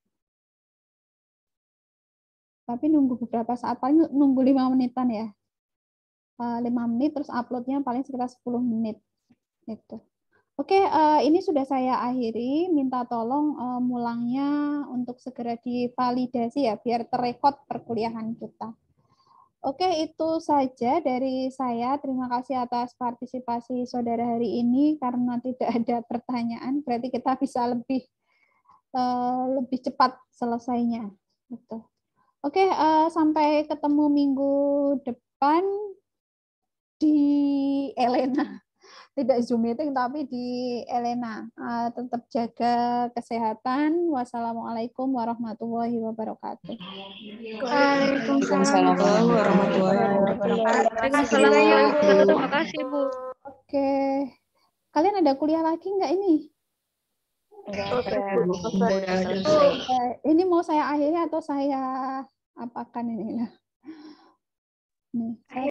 Tapi nunggu beberapa saat, paling nunggu lima menitan ya. lima menit, terus uploadnya paling sekitar sepuluh menit. Itu. Oke, uh, ini sudah saya akhiri. Minta tolong uh, mulangnya untuk segera divalidasi ya, biar terrekod perkuliahan kita. Oke, itu saja dari saya. Terima kasih atas partisipasi saudara hari ini. Karena tidak ada pertanyaan, berarti kita bisa lebih uh, lebih cepat selesainya. Gitu. Oke, uh, sampai ketemu minggu depan di Elena. Tidak Zoom meeting, tapi di Elena. Uh, tetap jaga kesehatan. Wassalamualaikum warahmatullahi wabarakatuh. Waalaikumsalam warahmatullahi wabarakatuh. wabarakatuh. Terima kasih, Bu. Oke. Kalian ada kuliah lagi nggak ini? Udah selesai. Eh, ini mau saya akhiri atau saya apakan ini? Nih, saya